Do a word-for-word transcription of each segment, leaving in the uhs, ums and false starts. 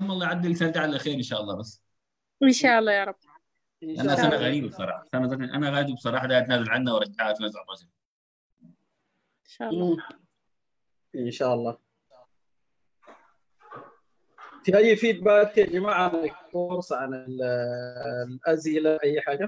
الله يعدي السنه دي على خير ان شاء الله بس. ان شاء الله يا رب. ان انا شاء شاء سنه الله. الله. غريبه بصراحه، سنه ذات انا غادي بصراحه ده اتنازل عنها وارجعها ألفين وتسعطاشر. ان شاء الله. مم. ان شاء الله. في اي فيدباك يا جماعه عن الكورس، عن ال- الاسئله، اي حاجه؟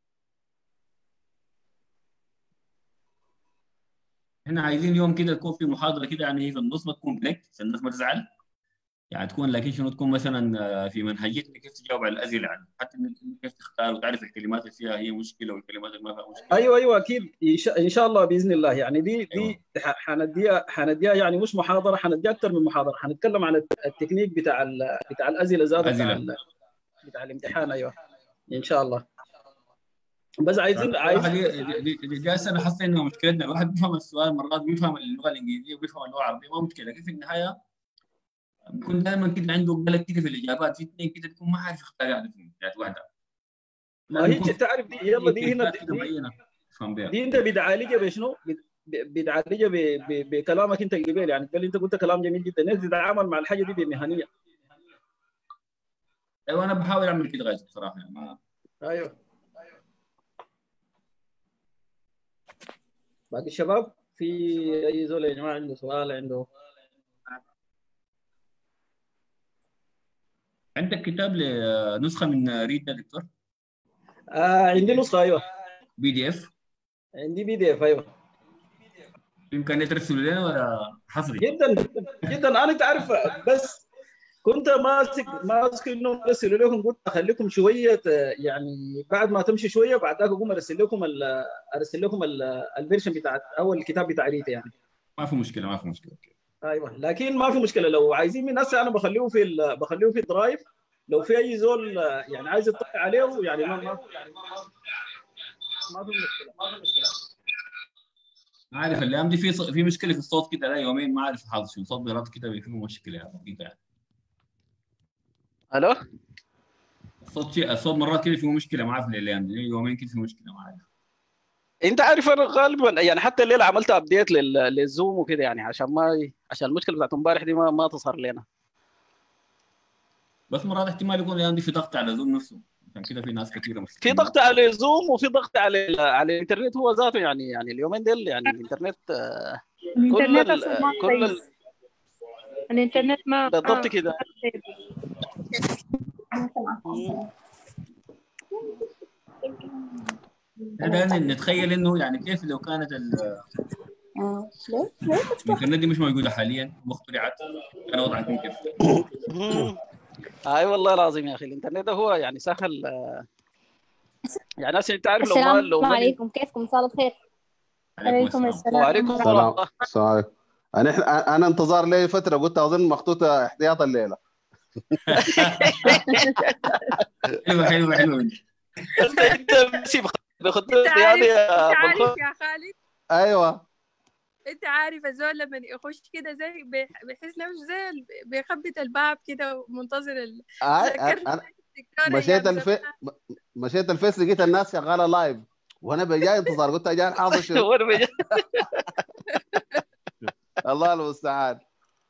احنا عايزين يوم كده يكون في محاضره كده، يعني هي في النص ما تكون بريك عشان الناس ما تزعل، يعني تكون لكن شنو تكون مثلا آه، في منهجيتك كيف تجاوب على الاسئله، يعني حتى إنك كيف تختار وتعرف الكلمات اللي فيها هي مشكله والكلمات اللي ما فيها مشكله. ايوه ايوه اكيد، ان شاء إن شاء الله باذن الله. يعني دي ايوه دي ح- حنديها حنديها يعني مش محاضره، حنديها اكثر من محاضره. حنتكلم عن الت- التكنيك بتاع ال- بتاع الاسئله ذاته، بتاع الاسئله. ال- بتاع الامتحان. ايوه ان شاء الله. بس يعني عايزين بصراحه عايز دي دي, دي, دي, دي هسه انا حاسس انه مشكلتنا الواحد بيفهم السؤال مرات بيفهم اللغه الانجليزيه وبيفهم اللغه العربيه، ما مشكله، لكن في النهايه بيكون دائما كده عنده قلق كده في الاجابات، في اثنين كده بيكون ما عارف يختار يعني فيهم ذات واحده. ما لازم هي يكون في تعرف دي، يلا في دي هنا كلمات دي, كده دي, معينه يفهم بها. دي انت بتعالجها بشنو؟ بت- بتعالجها ب- ب- بكلامك انت القبيل. يعني بل انت قلت كلام جميل جدا، الناس تتعامل مع الحاجه دي بمهنيه. ايوه انا بحاول اعمل كده غاية بصراحه يعني ما. ايوه. باقي الشباب، في اي زول يا جماعه عنده سؤال، عنده؟ عندك كتاب لنسخه من ريد ده دكتور؟ آه عندي نسخه. ايوه بي دي اف؟ عندي بي دي اف. ايوه في امكانيه ترسله لنا ولا حصري؟ جدا جدا. انا تعرف، بس كنت ماسك ماسك انه ارسل لكم، قلت اخليكم شويه آه، يعني بعد ما تمشي شويه بعد ذاك اقوم ارسل لكم ال- ارسل لكم ال- الفيرشن بتاع اول الكتاب بتاع ريتا يعني. ما في مشكله ما في مشكله. ايوه لكن ما في مشكله، لو عايزين من هسه انا بخليه في ال- بخليه في الدرايف. لو في اي زول آه، يعني عايز يطلع عليه، يعني ما ما ما في مشكله، ما في مشكله. عارف الايام دي في ص- في مشكله في الصوت كده، لا يومين ما عارف حاصل شو، صوت بيرات كده فيه مشكله يعني يعني. الو. الصوت شيء، الصوت مرات كده فيه مشكله، ما عارف ليه الايام دي يومين كده فيه مشكله ما عارف. انت عارف انا غالبا يعني حتى الليله عملت ابديت للزوم وكده، يعني عشان ما عشان المشكله بتاعت امبارح دي ما ما تظهر لنا. بس مرات احتمال يكون الايام دي في ضغط على زوم نفسه، عشان كده في ناس كثيره في مستخدمين. ضغط على زوم وفي ضغط على على الانترنت هو ذاته. يعني يعني اليومين دول يعني الانترنت آه، كل الانترنت ال اصلا ما كل ال كويس. الانترنت ما بالضبط ما كده. هذا نتخيل انه يعني كيف لو كانت ال- اه ليه ليه مفتوح؟ الانترنت دي مش موجوده حاليا واخترعت، كان وضعها يكون كيف؟ مم. اي والله العظيم يا اخي الانترنت ده هو يعني سهل. يعني هسه انت عارف لو ما السلام لو ما الإن- عليكم، كيفكم؟ مساء الخير. عليكم عليكم السلام. السلام وعليكم ورحمة السلام. سلام السلام عليكم. انا إحنا- انا انتظار لي فتره، قلت اظن مخطوطه احتياط الليله. حلوه حلوه حلوه. انت انت ماشي بخطوط انت احتياطي عارف يا انت ابو عارف الخير. يا خالد، ايوه انت عارف الزول لما يخش كده زي بيح- بيحس نفسه زي ال- بيخبط الباب كده ومنتظر ال... اي ذكرني انا الدكتور مشيت ايام الف زمان. مشيت الفيس لقيت الناس شغاله لايف، وانا بجاي انتظار، قلت جاي حاضر شنو. وانا بجي. الله المستعان.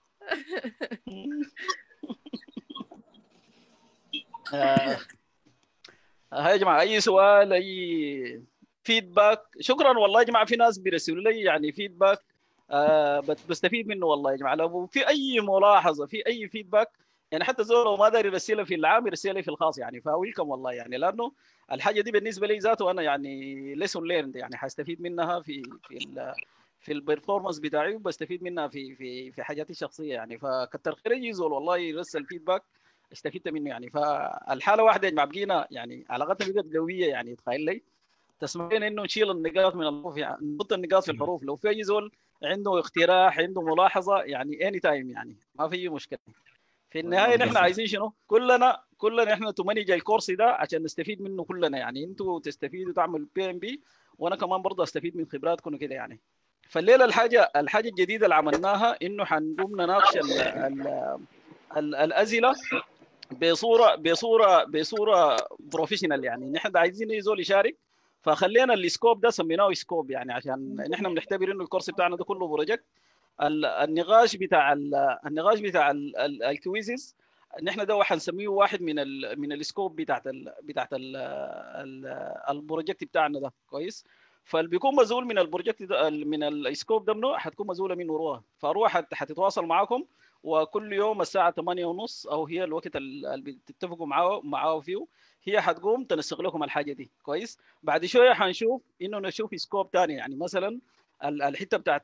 آه. ها يا جماعه اي سؤال، اي فيدباك؟ شكرا والله يا جماعه. في ناس بيرسلوا لي يعني فيدباك آه بت- بستفيد منه والله يا جماعه. لو في اي ملاحظه، في اي فيدباك، يعني حتى زول لو ما داري يرسلها في العام يرسلها لي في الخاص، يعني فويلكم والله. يعني لانه الحاجه دي بالنسبه لي ذاته انا يعني ليسون ليرند، يعني حستفيد منها في في ال في البرفورمانس بتاعي، وبستفيد منها في في في حاجاتي الشخصيه يعني. فكتر خير اي زول والله يرسل فيدباك استفدت منه يعني. فالحاله واحده يا جماعه بقينا يعني علاقتنا بقت قويه. يعني تخيل لي تسمعين انه نشيل النقاط من الحروف، يعني نحط النقاط في الحروف. لو في اي زول عنده اقتراح، عنده ملاحظه، يعني اني تايم، يعني ما في اي مشكله. في النهايه والله نحن مقصر. عايزين شنو؟ كلنا كلنا احنا تمنج الكورس ده عشان نستفيد منه كلنا. يعني انتوا تستفيدوا تعملوا بي ام بي، وانا كمان برضه استفيد من خبراتكم وكده يعني. فالليله الحاجه الحاجه الجديده اللي عملناها انه حنقوم نناقش ال ال ال الاسئله بصوره بصوره بصوره بروفيشنال. يعني نحن عايزين يزول يشارك، فخلينا السكوب ده سميناه سكوب، يعني عشان نحن بنعتبر انه الكورس بتاعنا ده كله بروجكت. ال- النقاش بتاع ال- النقاش بتاع ال- ال- الكويزز نحن ده حنسميه واحد من ال من السكوب بتاعت ال بتاعت ال ال البروجكت بتاعنا ده كويس. فاللي بيكون مسؤول من البروجكت ده من السكوب ده منه حتكون مسؤوله منه روح، فروح حت- حتتواصل معاكم، وكل يوم الساعه ثمانية ونص او هي الوقت اللي بتتفقوا معاه معاه فيه، هي حتقوم تنسق لكم الحاجه دي كويس. بعد شويه حنشوف انه نشوف سكوب ثاني، يعني مثلا ال- الحته بتاعت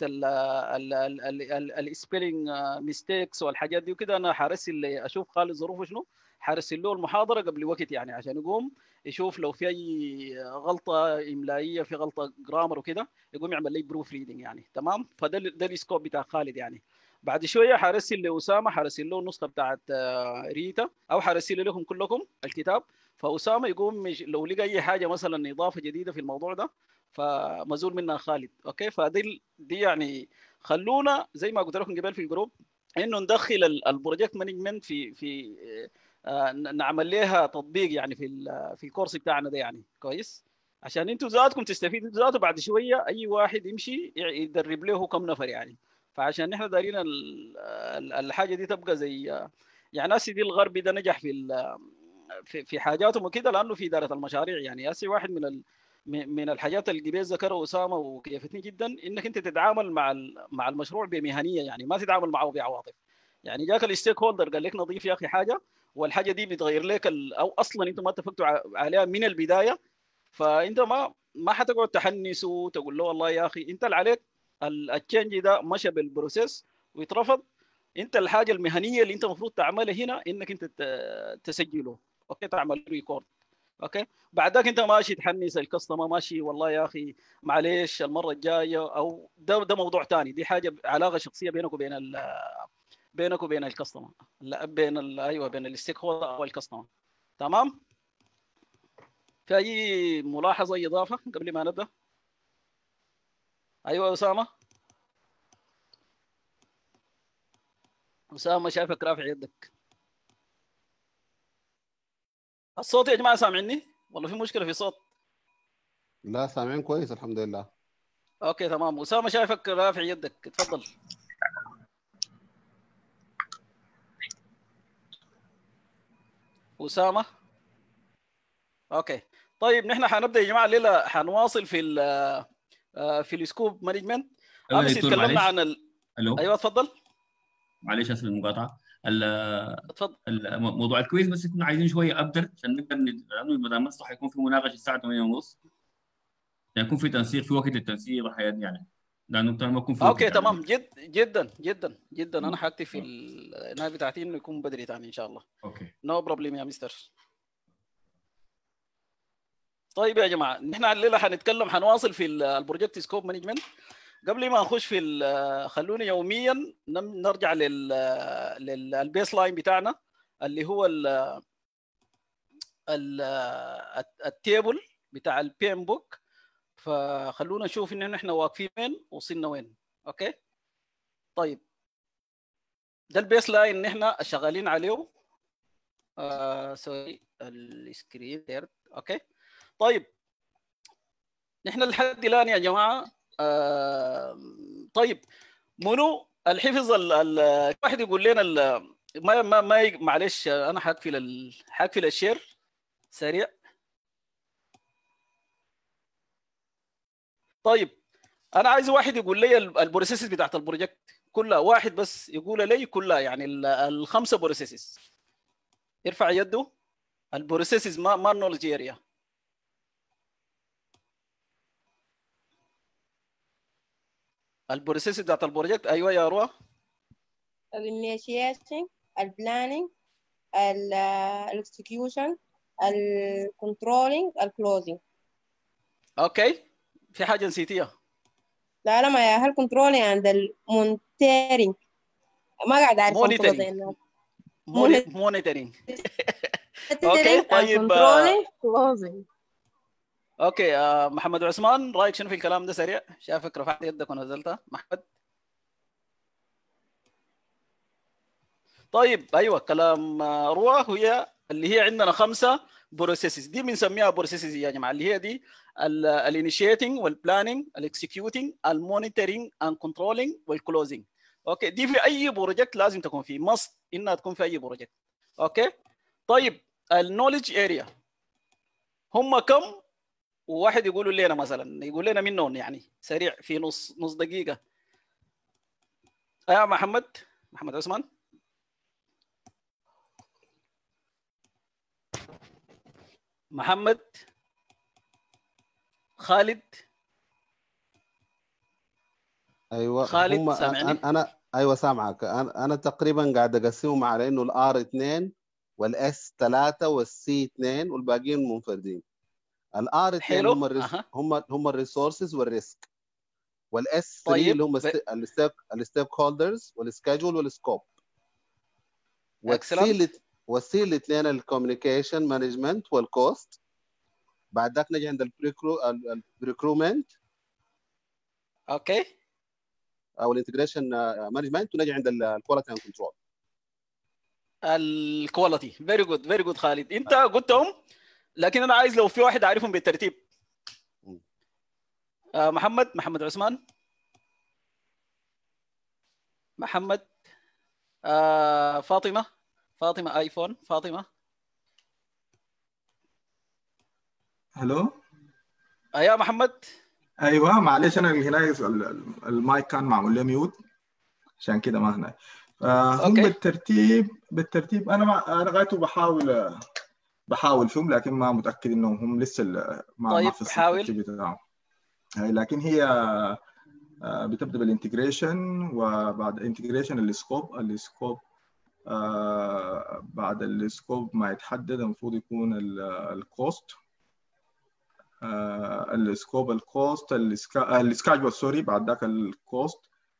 السبيلنج ميستيكس والحاجات دي وكده، انا حارسل اشوف خالد ظروفه شنو، حارسل له المحاضره قبل وقت يعني عشان يقوم يشوف لو في اي غلطه املائيه، في غلطه جرامر وكده، يقوم يعمل لي بروف ريدنج يعني. تمام. فده ال- ده السكوب بتاع خالد يعني. بعد شويه حارسل لاسامه، حارسل له النسخه بتاعت آه، ريتا، او حارسل لكم كلكم الكتاب. فاسامه يقوم يج- لو لقى اي حاجه مثلا اضافه جديده في الموضوع ده، فمزول منها خالد. اوكي. فدي دي يعني خلونا زي ما قلت لكم قبل في الجروب انه ندخل ال- البروجكت مانجمنت في في آه، ن- نعمل لها تطبيق يعني في ال- في الكورس بتاعنا ده يعني كويس، عشان انتوا ذاتكم تستفيدوا ذاته. بعد شويه اي واحد يمشي ي- يدرب له كم نفر يعني. فعشان نحن دارين ال- ال- الحاجه دي تبقى زي آه، يعني ناسي دي الغربي ده نجح في ال- في في حاجاتهم وكده، لانه في اداره المشاريع يعني. هسه واحد من ال م- من الحاجات اللي جبال ذكرها اسامه وكيفتني جدا، انك انت تتعامل مع ال- مع المشروع بمهنيه، يعني ما تتعامل معه بعواطف. يعني جاك الستيك هولدر قال لك نضيف يا اخي حاجه، والحاجه دي بتغير لك ال... او اصلا انتم ما اتفقتوا ع- عليها من البدايه، فانت ما ما حتقعد تحنس وتقول له والله يا اخي انت اللي عليك ال- التشنج ده مشى بالبروسيس ويترفض. انت الحاجه المهنيه اللي انت المفروض تعملها هنا انك انت ت- تسجله، اوكي، تعمل ريكورد. اوكي. بعد ذاك انت ماشي تحنس الكاستمر، ماشي والله يا اخي معلش المره الجايه، او ده ده موضوع ثاني، دي حاجه علاقه شخصيه بينك وبين ال... بينك وبين الكاستمر، لا بين ال... ايوه بين الستيك هولدر او الكاستمر. تمام. في اي ملاحظه، اي اضافه قبل ما نبدا؟ ايوه اسامه. اسامه شايفك رافع يدك. الصوت يا جماعه سامعني والله في مشكله في الصوت؟ لا سامعين كويس الحمد لله. اوكي تمام. اسامه شايفك رافع يدك، اتفضل. اسامه. اوكي. طيب نحن حنبدا يا جماعه الليله، حنواصل في ال في السكوب مانجمنت. ايوه يا امس دكتور اتكلمنا معلش. عن ال... الو. ايوه اتفضل. معلش اسف المقاطعه. ال- اتفضل. ال- موضوع الكويز بس كنا عايزين شويه ابدر عشان نقدر ند- لانه ما دام مسرح حيكون في مناقشه الساعه ثمانية ونص، يعني يكون في تنسيق في وقت التنسيق والحياه دي يعني، لانه ترى ما يكون في وقت اوكي يعني. تمام. جد جدا جدا جدا انا مم. حاكتب في آه. النهايه بتاعتي انه يكون بدري ثاني ان شاء الله. اوكي. نو no بروبلم يا مستر. طيب يا جماعه نحن الليله حنتكلم، حنواصل في البروجكت سكوب مانجمنت. قبل ما نخش في ال- خلونا يوميا نم- نرجع لل للبيس لاين بتاعنا اللي هو ال ال التيبل بتاع البي ام بوك. فخلونا نشوف ان احنا واقفين وين، وصلنا وين. اوكي. طيب ده البيس لاين اللي احنا شغالين عليه. آه سوري السكرين دير. اوكي. طيب نحن لحد الان يا جماعه آه طيب منو الحفظ ال ال واحد يقول لنا ال ما ما ما ي- معلش انا حقفل ال... حقفل الشير سريع. طيب انا عايز واحد يقول لي ال- البروسيسز بتاعت البروجكت كلها، واحد بس يقول لي كلها يعني ال- الخمسه بروسيسز، يرفع يده. البروسيسز ما ما النولج اريا. البروسيسز بتاعت البروجكت. ايوه يا روى. الانيشيشن، البلاننج، الاكسكيوشن، الكنترولينج، الكلوزنج. اوكي. في حاجه نسيتيها؟ لا لا، ما يا هل كنترولينج عند المونتيرنج، ما قاعد اعرف انطقها زي الناس. مونيتورنج. اوكي طيب. كنترولينج كلوزنج. اوكي آه محمد عثمان رايك شنو في الكلام ده سريع؟ شافك رفعت يدك ونزلتها محمد. طيب ايوه كلام آه، روى هي اللي هي عندنا خمسه بروسيسز، دي بنسميها بروسيسز يا جماعه، اللي هي دي الانيشيتنج والبلاننج الاكسكيوتنج المونيتورنج اند كنترولينج والكلوزنج. اوكي. دي في اي بروجكت لازم تكون فيه، مص انها تكون في اي بروجكت. اوكي. طيب النولج اريا هم كم؟ وواحد يقولوا لنا مثلا، يقول لنا منهم يعني سريع في نص نص دقيقه. يا محمد محمد عثمان. محمد خالد. ايوه خالد هم سامعني؟ انا, أنا ايوه سامعك. انا انا تقريبا قاعد اقسمهم على انه الار اثنين والاس ثلاثة والسي اثنين والباقيين منفردين. الار اثنين حلو. هم الريس... اها. هم هم الريسورسز والريسك، والاس ثلاثة طيب اللي هم الستيك الستيك هولدرز والسكادجول والسكوب، والسي اكسلنت. والسي الاثنين الكوميونيكيشن مانجمنت والكوست. بعد ذاك نجي عند البريكرومنت اوكي. او الانتجريشن مانجمنت، ونجي عند الكواليتي اند كنترول. الكواليتي. فيري جود فيري جود خالد، انت قلتهم لكن انا عايز لو في واحد عارفهم بالترتيب. آه محمد محمد عثمان. محمد. آه فاطمه فاطمه ايفون فاطمه. الو. آه يا محمد. ايوه معلش انا هنا المايك كان معمول له ميوت عشان كده ما هنا. آه هم بالترتيب بالترتيب انا مع... انا غايته بحاول بحاول فيهم، لكن ما متاكد انهم هم لسه ما طيب ما في الترتيب بتاعهم. هي لكن هي آه بتبدا بالانتجريشن، وبعد انتجريشن السكوب السكوب آه بعد السكوب ما يتحدد المفروض يكون الكوست. آه السكوب الكوست السكاجول سوري بعد ذاك الكوست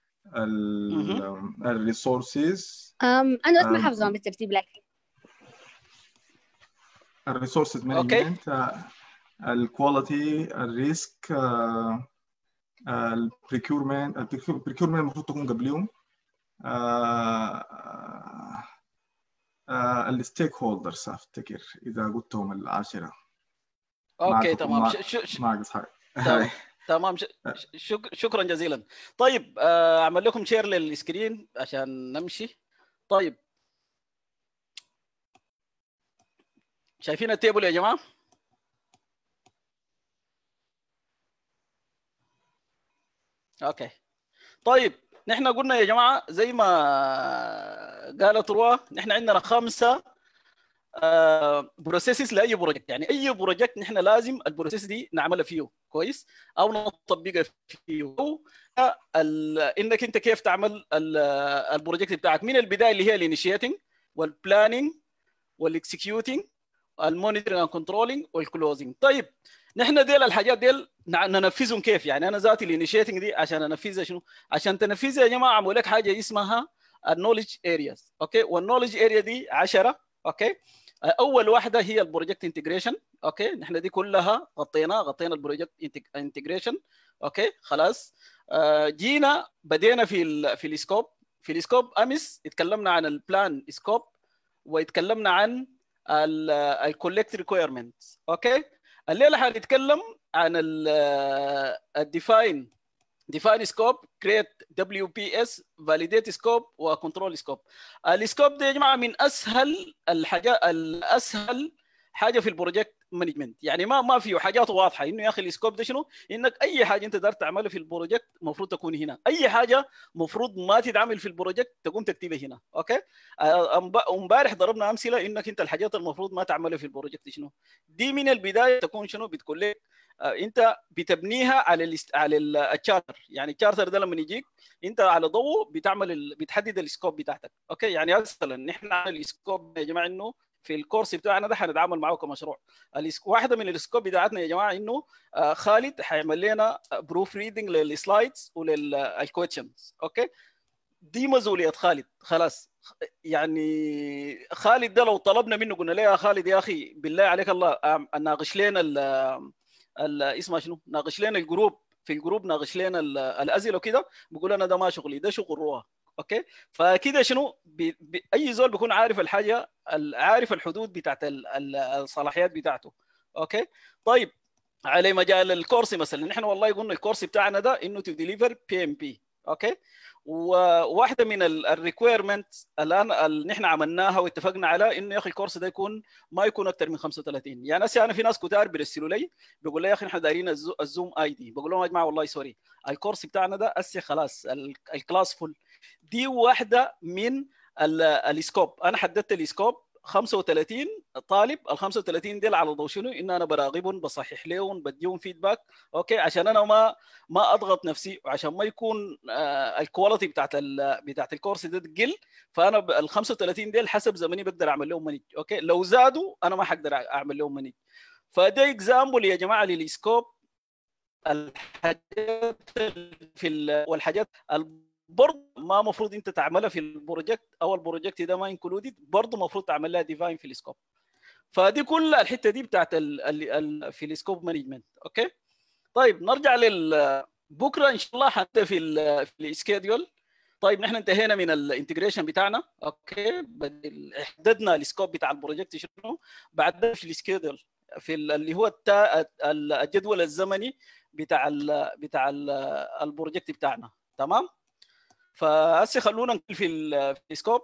الريسورسز. انا بس ما حافظهم بالترتيب لكن الريسورسز مانجمنت، الكواليتي، الريسك، البريكيورمنت. البريكيورمنت المفروض تكون قبليهم. الستيك هولدرز افتكر اذا قلتهم العاشره. اوكي تمام. ناقص حاجه. تمام. شك... شكرا جزيلا. طيب اعمل لكم شير للسكرين عشان نمشي. طيب شايفين التيبل يا جماعه؟ اوكي. طيب نحن قلنا يا جماعه زي ما قالت روى، نحن عندنا خمسه بروسيسز لاي بروجكت. يعني اي بروجكت نحن لازم البروسيس دي نعملها فيه كويس او نطبقها فيه، او انك انت كيف تعمل البروجكت بتاعك من البدايه اللي هي الانيشيتنج والبلاننج والاكسكيوتنج المونيتورنج اند كنترولنج والكلوزنج. طيب نحن ديل الحاجات ديل ننفذهم كيف؟ يعني انا ذاتي الانيشيتنج دي عشان انفذها شنو؟ عشان تنفذها يا جماعه اعمل لك حاجه اسمها النولج ارياز. اوكي. والنولج اريا دي عشرة. اوكي. اول واحده هي البروجكت انتجريشن. اوكي. نحن دي كلها غطينا غطينا البروجكت انتجريشن. اوكي خلاص. آه جينا بدينا في ال في السكوب. في السكوب امس اتكلمنا عن البلان سكوب واتكلمنا عن الكولكت ريكويرمنتس. اوكي. الليله حنتكلم عن الديفاين ديفاين سكوب، كريت دبليو بي اس، فاليديت سكوب، وكنترول سكوب. السكوب ده يا جماعه من اسهل الحاجات، الاسهل حاجه في البروجكت مانجمنت. يعني ما ما فيه حاجات واضحه انه يا اخي السكوب ده شنو، انك اي حاجه انت دار تعملها في البروجكت المفروض تكون هنا، اي حاجه المفروض ما تتعمل في البروجكت تقوم تكتبها هنا. اوكي. امبارح ضربنا امثله انك انت الحاجات المفروض ما تعملها في البروجكت شنو، دي من البدايه تكون شنو، بتكون لك انت بتبنيها على ال على التشارتر. يعني التشارتر ده لما يجيك انت على ضوء بتعمل ال... بتحدد السكوب بتاعتك. اوكي. يعني مثلا نحن عملنا السكوب يا جماعه انه في الكورس بتاعنا ده حنتعامل معه كمشروع. واحده من السكوب بتاعتنا يا جماعه انه خالد حيعمل لنا بروف ريدنج للسلايدز وللكويشنز. اوكي. دي مسؤوليه خالد خلاص. يعني خالد ده لو طلبنا منه قلنا له يا خالد يا اخي بالله عليك الله ناقش لنا ال اسمها شنو، ناقش لنا الجروب، في الجروب ناقش لنا الاسئله وكده، بيقول انا ده ما شغلي، ده شغل روح. اوكي. فكده شنو بي بي اي زول بيكون عارف الحاجه، عارف الحدود بتاعت الصلاحيات بتاعته. اوكي. طيب على مجال الكورس مثلا نحن والله قلنا الكورس بتاعنا ده انه تو ديليفر بي ام بي. اوكي. وواحده من الريكويرمنت الان اللي نحن عملناها واتفقنا على انه يا اخي الكورس ده يكون ما يكون اكثر من خمسة وثلاثين. يعني هسه انا في ناس كتار بيرسلوا لي بيقول لي يا اخي نحن دايرين الزوم اي دي، بقول لهم يا جماعه والله سوري الكورس بتاعنا ده هسه خلاص الكلاس فل. دي واحده من السكوب، انا حددت السكوب خمسة وثلاثين طالب، ال خمسة وثلاثين ديل على ضوء شنو؟ ان انا براقبهم بصحح لهم بديهم فيدباك اوكي عشان انا ما ما اضغط نفسي وعشان ما يكون آه الكواليتي بتاعت بتاعت الكورس ده تقل. فانا ال خمسة وثلاثين ديل حسب زمني بقدر اعمل لهم مانج اوكي، لو زادوا انا ما حقدر اعمل لهم مانج. فده اكزامبل يا جماعه للسكوب الحاجات في والحاجات برضه ما مفروض انت تعملها في البروجكت او البروجكت ده ما انكلودد، برضه مفروض تعمل لها ديفاين في السكوب. فدي كل الحته دي بتاعت ال ال ال في السكوب مانجمنت اوكي. طيب نرجع لل بكره ان شاء الله حنبدا في ال في السكيدول. طيب نحن انتهينا من الانتجريشن بتاعنا اوكي، حددنا السكوب بتاع البروجكت شنو، بعد في السكيدول في اللي هو الجدول الزمني بتاع ال بتاع ال البروجكت بتاعنا. تمام. فهسه خلونا نقول في السكوب.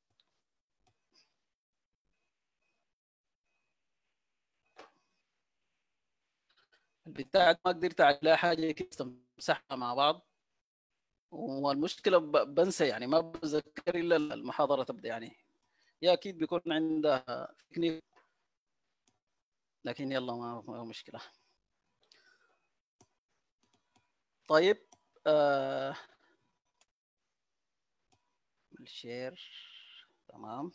البتاع ما قدرت على حاجه كده تمسحها مع بعض، والمشكله بنسى يعني ما بتذكر الا المحاضره تبدا، يعني يا اكيد بيكون عندها تكنيك لكن يلا ما, ما مشكله. طيب آه الشير تمام.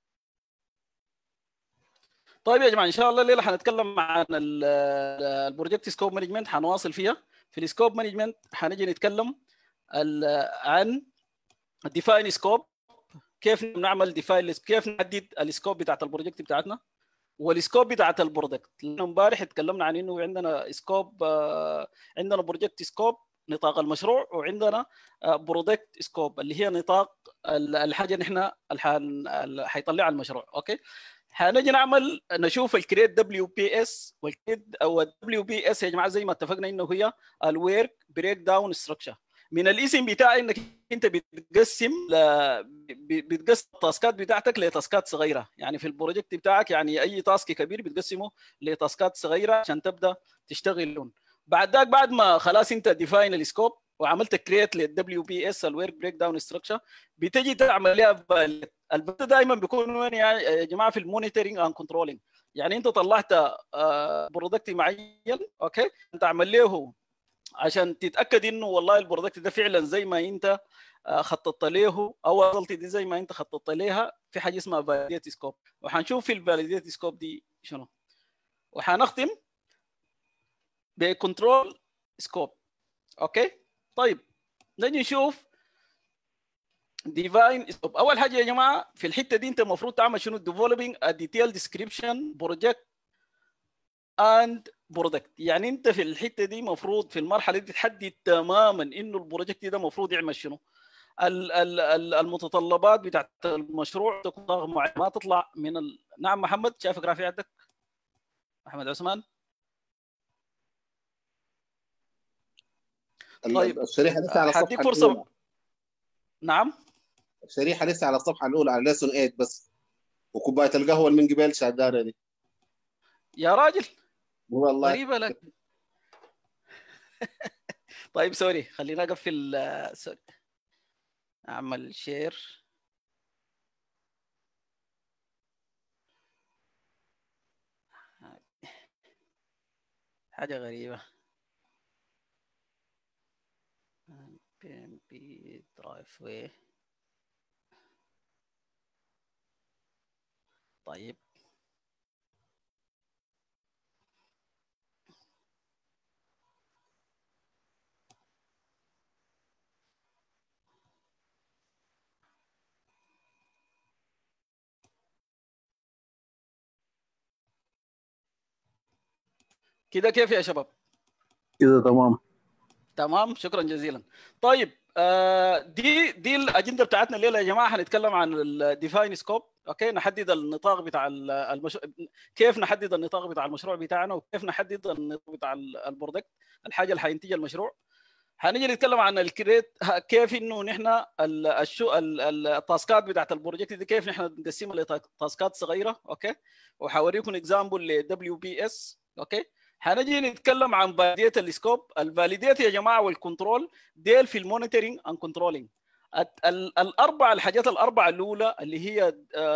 طيب يا جماعه ان شاء الله الليله حنتكلم عن البروجكت سكوب مانجمنت، حنواصل فيها. في السكوب مانجمنت حنجي نتكلم عن الديفاين سكوب، كيف نعمل ديفاين، كيف نحدد السكوب بتاعت البروجكت بتاعتنا والسكوب بتاعت البرودكت. لانه امبارح اتكلمنا عن انه عندنا سكوب، عندنا بروجكت سكوب نطاق المشروع، وعندنا برودكت سكوب اللي هي نطاق الحاجه اللي احنا حيطلعها المشروع اوكي. حنجي نعمل نشوف الكريت دبليو بي اس والكريت او الدبليو بي اس يا جماعه زي ما اتفقنا انه هي الورك بريك داون ستراكشر. من الاسم بتاعي انك انت بتقسم ل... بتقسم التاسكات بتاعتك لتاسكات صغيره، يعني في البروجكت بتاعك يعني اي تاسك كبير بتقسمه لتاسكات صغيره عشان تبدا تشتغلون. بعد ذاك بعد ما خلاص انت ديفاين السكوب وعملت كريت للدبليو بي اس الورك بريك داون ستراكشر، بتجي تعمل لها البت دائما بيكون وين يا جماعه في المونيتورنج اند كنترولينج. يعني انت طلعت برودكت معين اوكي، انت عمل له عشان تتاكد انه والله البرودكت ده فعلا زي ما انت خططت له او وصلت دي زي ما انت خططت لها. في حاجه اسمها فاليديت سكوب، وحنشوف في الفاليديت سكوب دي شنو. وحنختم بكنترول سكوب اوكي. طيب نجي نشوف ديفاين سكوب. اول حاجه يا جماعه في الحته دي انت المفروض تعمل شنو؟ ديفلوبينج ا ديتيل ديسكريبشن بروجكت اند برودكت. يعني انت في الحته دي مفروض في المرحله دي تحدد تماما انه البروجكت ده مفروض يعمل شنو. المتطلبات بتاعت المشروع تكون معينه ما تطلع من ال... نعم محمد شايفك رافع يدك محمد عثمان. طيب الشريحه لسه على الصفحه حديك فرصه الأولى. نعم الشريحه لسه على الصفحه الاولى على ليسون ثمانية بس، وكوبايه القهوه اللي من قبل شغاله دي يا راجل والله غريبه لك. طيب سوري خلينا اقفل سوري اعمل شير. حاجه غريبه بي بي درايف وي. طيب كده كيف يا شباب؟ كده تمام تمام شكرا جزيلا. طيب آه دي دي الاجنده بتاعتنا الليله يا جماعه. هنتكلم عن الديفاين سكوب اوكي، نحدد النطاق بتاع المشروع، كيف نحدد النطاق بتاع المشروع بتاعنا، وكيف نحدد النطاق بتاع البرودكت الحاجه اللي حينتج المشروع. حنيجي نتكلم عن الكريت كيف انه نحن الشو التاسكات بتاعت البروجكت دي كيف نحن نقسمها لتاسكات صغيره. اوكي، وحوريكم اكزامبل ل دبليو بي اس. اوكي، حنجي نتكلم عن فاليديت السكوب. الفاليديت يا جماعه والكنترول ديل في المونيتورنج اند كنترولينج. الاربع الحاجات الاربعه الاولى اللي هي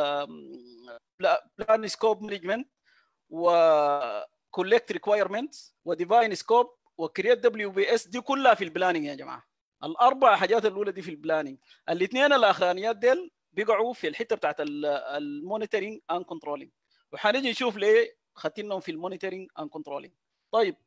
بلان سكوب مانجمنت وكولكت ريكوايرمنتس وديفاين سكوب وكرييت دبليو بي اس، دي كلها في البلاننج يا جماعه. الاربع حاجات الاولى دي في البلاننج، الاثنين الاخرانيات ديل بيقعوا في الحته بتاعت المونيتورنج اند كنترولينج، وحنيجي نشوف ليه خدتينهم في المونيتورنج اند كنترولينج. طيب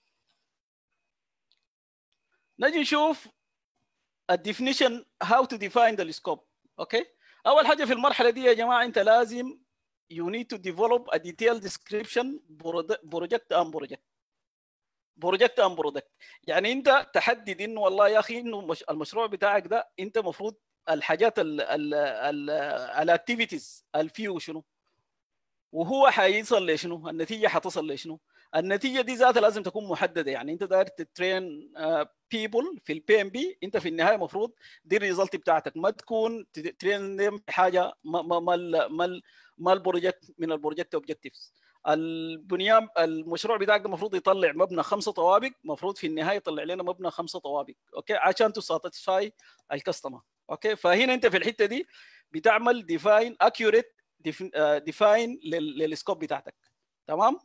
نجي نشوف الديفينيشن هاو تو ديفاين ذا سكوب. اوكي، اول حاجه في المرحله دي يا جماعه انت لازم you need to develop a detailed description project and project بروجكت ام بروجكت. يعني انت تحدد انه والله يا اخي انه مش المشروع بتاعك ده انت مفروض الحاجات الاكتيفيتيز اللي فيه شنو، وهو حيصل لشنو، النتيجه حتصل لشنو. النتيجه دي ذاتها لازم تكون محدده. يعني انت داير تترين بيبل في البي ام بي، انت في النهايه المفروض دي الريزلت بتاعتك، ما تكون ترين حاجه ما ما ما ما البروجكت من البروجكت اوبجكتيفز. البنيان المشروع بتاعك ده المفروض يطلع مبنى خمسه طوابق، المفروض في النهايه يطلع لنا مبنى خمسه طوابق. اوكي، عشان تساتسفاي الكاستمر. اوكي، فهنا انت في الحته دي بتعمل ديفاين اكيوريت ديفاين للسكوب بتاعتك. تمام.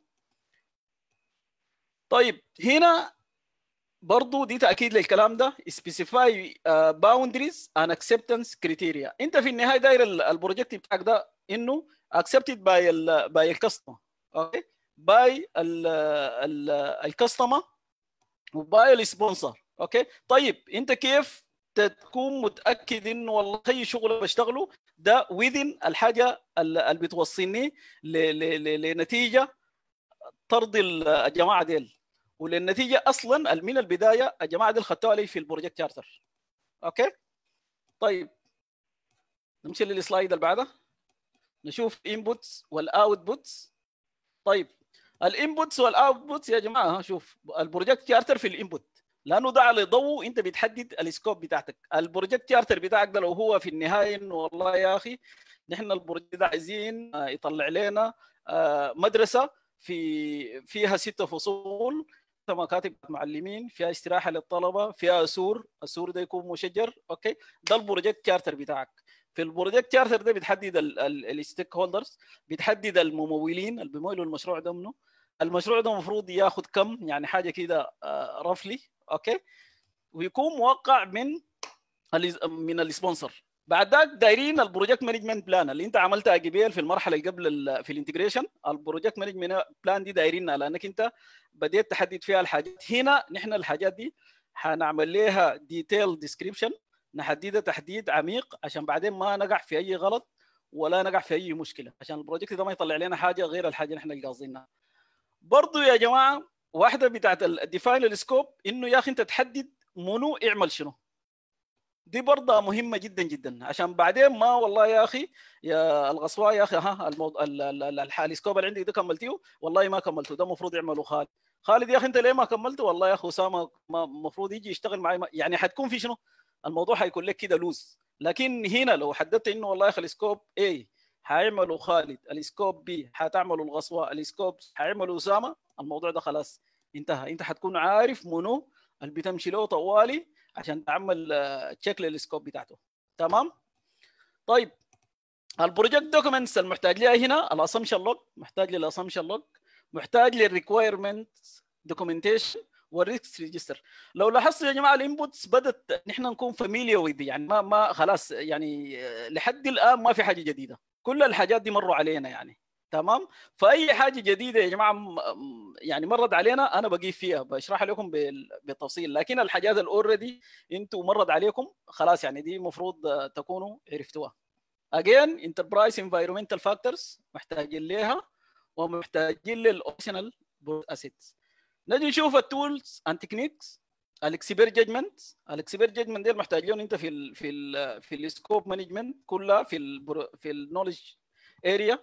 طيب هنا برضو دي تاكيد للكلام ده، specify uh, boundaries and acceptance criteria. انت في النهايه داير البروجكت بتاعك ده انه accepted by ال by الكاستمر. اوكي، باي الكاستمر وباي السبونسر. اوكي، طيب انت كيف تكون متاكد انه والله اي شغل بشتغله ده within الحاجه اللي بتوصلني لنتيجه ترضي الجماعه ديل، وللنتيجه اصلا من البدايه الجماعه دي خدتوها لي في البروجكت تشارتر. اوكي، طيب نمشي للسلايد اللي بعدها نشوف انبوتس والاوتبوتس. طيب الانبوتس والاوتبوتس يا جماعه، شوف البروجكت تشارتر في الانبوت، لانه ده على ضوء انت بتحدد السكوب بتاعتك. البروجكت تشارتر بتاعك ده لو هو في النهايه انه والله يا اخي نحن البروجكت ده عايزين يطلع لنا مدرسه في فيها ست فصول، مكاتب معلمين، فيها استراحه للطلبه، فيها سور، السور ده يكون مشجر. اوكي، ده البروجكت تشارتر بتاعك. في البروجكت تشارتر ده بتحدد الستيك هولدرز، بتحدد الممولين اللي بيمولوا المشروع ده منه، المشروع ده المفروض ياخذ كم، يعني حاجه كده رفلي. اوكي، ويكون موقع من من السبونسر. بعد ذاك دايرين البروجكت مانجمنت بلان اللي انت عملتها قبل في المرحله اللي قبل في الانتجريشن. البروجكت مانجمنت بلان دي دايرينها لانك انت بديت تحدد فيها الحاجات. هنا نحن الحاجات دي حنعمل لها ديتيل ديسكريبشن، نحددها تحديد عميق عشان بعدين ما نقع في اي غلط ولا نقع في اي مشكله، عشان البروجكت ده ما يطلع لنا حاجه غير الحاجه اللي احنا قاصدينها. برضو يا جماعه واحده بتاعت الديفاين السكوب انه يا اخي انت تحدد منو يعمل شنو. دي برضه مهمه جدا جدا، عشان بعدين ما والله يا اخي يا الغصواء يا اخي ها الموضوع السكوب اللي عندك ده كملتيه، والله ما كملته، ده المفروض يعمله خالد. خالد يا اخي انت ليه ما كملته؟ والله يا اخي اسامه المفروض يجي يشتغل معي. يعني حتكون في شنو؟ الموضوع حيكون لك كده لوز. لكن هنا لو حددت انه والله يا اخي السكوب A حيعمله خالد، السكوب B حتعمله الغصواء، السكوب حيعمله اسامه، الموضوع ده خلاص انتهى. انت حتكون عارف منو اللي بتمشي له طوالي عشان تعمل تشيك للسكوب بتاعته. تمام. طيب البروجكت دوكيومنتس المحتاج لها هنا الاسامبشن لوج، محتاج للاسامبشن لوج، محتاج للريكوايرمنت دوكيومنتيشن والريسك ريجستر. لو لاحظتوا يا جماعه الانبوتس بدات نحن نكون فاميليا وذ، يعني ما ما خلاص يعني لحد الان ما في حاجه جديده، كل الحاجات دي مروا علينا يعني. تمام. فاي حاجه جديده يا جماعه يعني مرت علينا انا بجيب فيها بشرح لكم بالتفصيل، لكن الحاجات الاوريدي انتم مرت عليكم خلاص يعني دي المفروض تكونوا عرفتوها. اجين انتربرايز انفايرمنتال فاكتورز محتاجين لها ومحتاجين للاوبشنال اسيتس. نجي نشوف التولز اند تكنيكس. الاكسبير جادجمنت، الاكسبير جادجمنت دي محتاج لهم انت في ال في ال في السكوب مانجمنت كلها في ال في النولج اريا.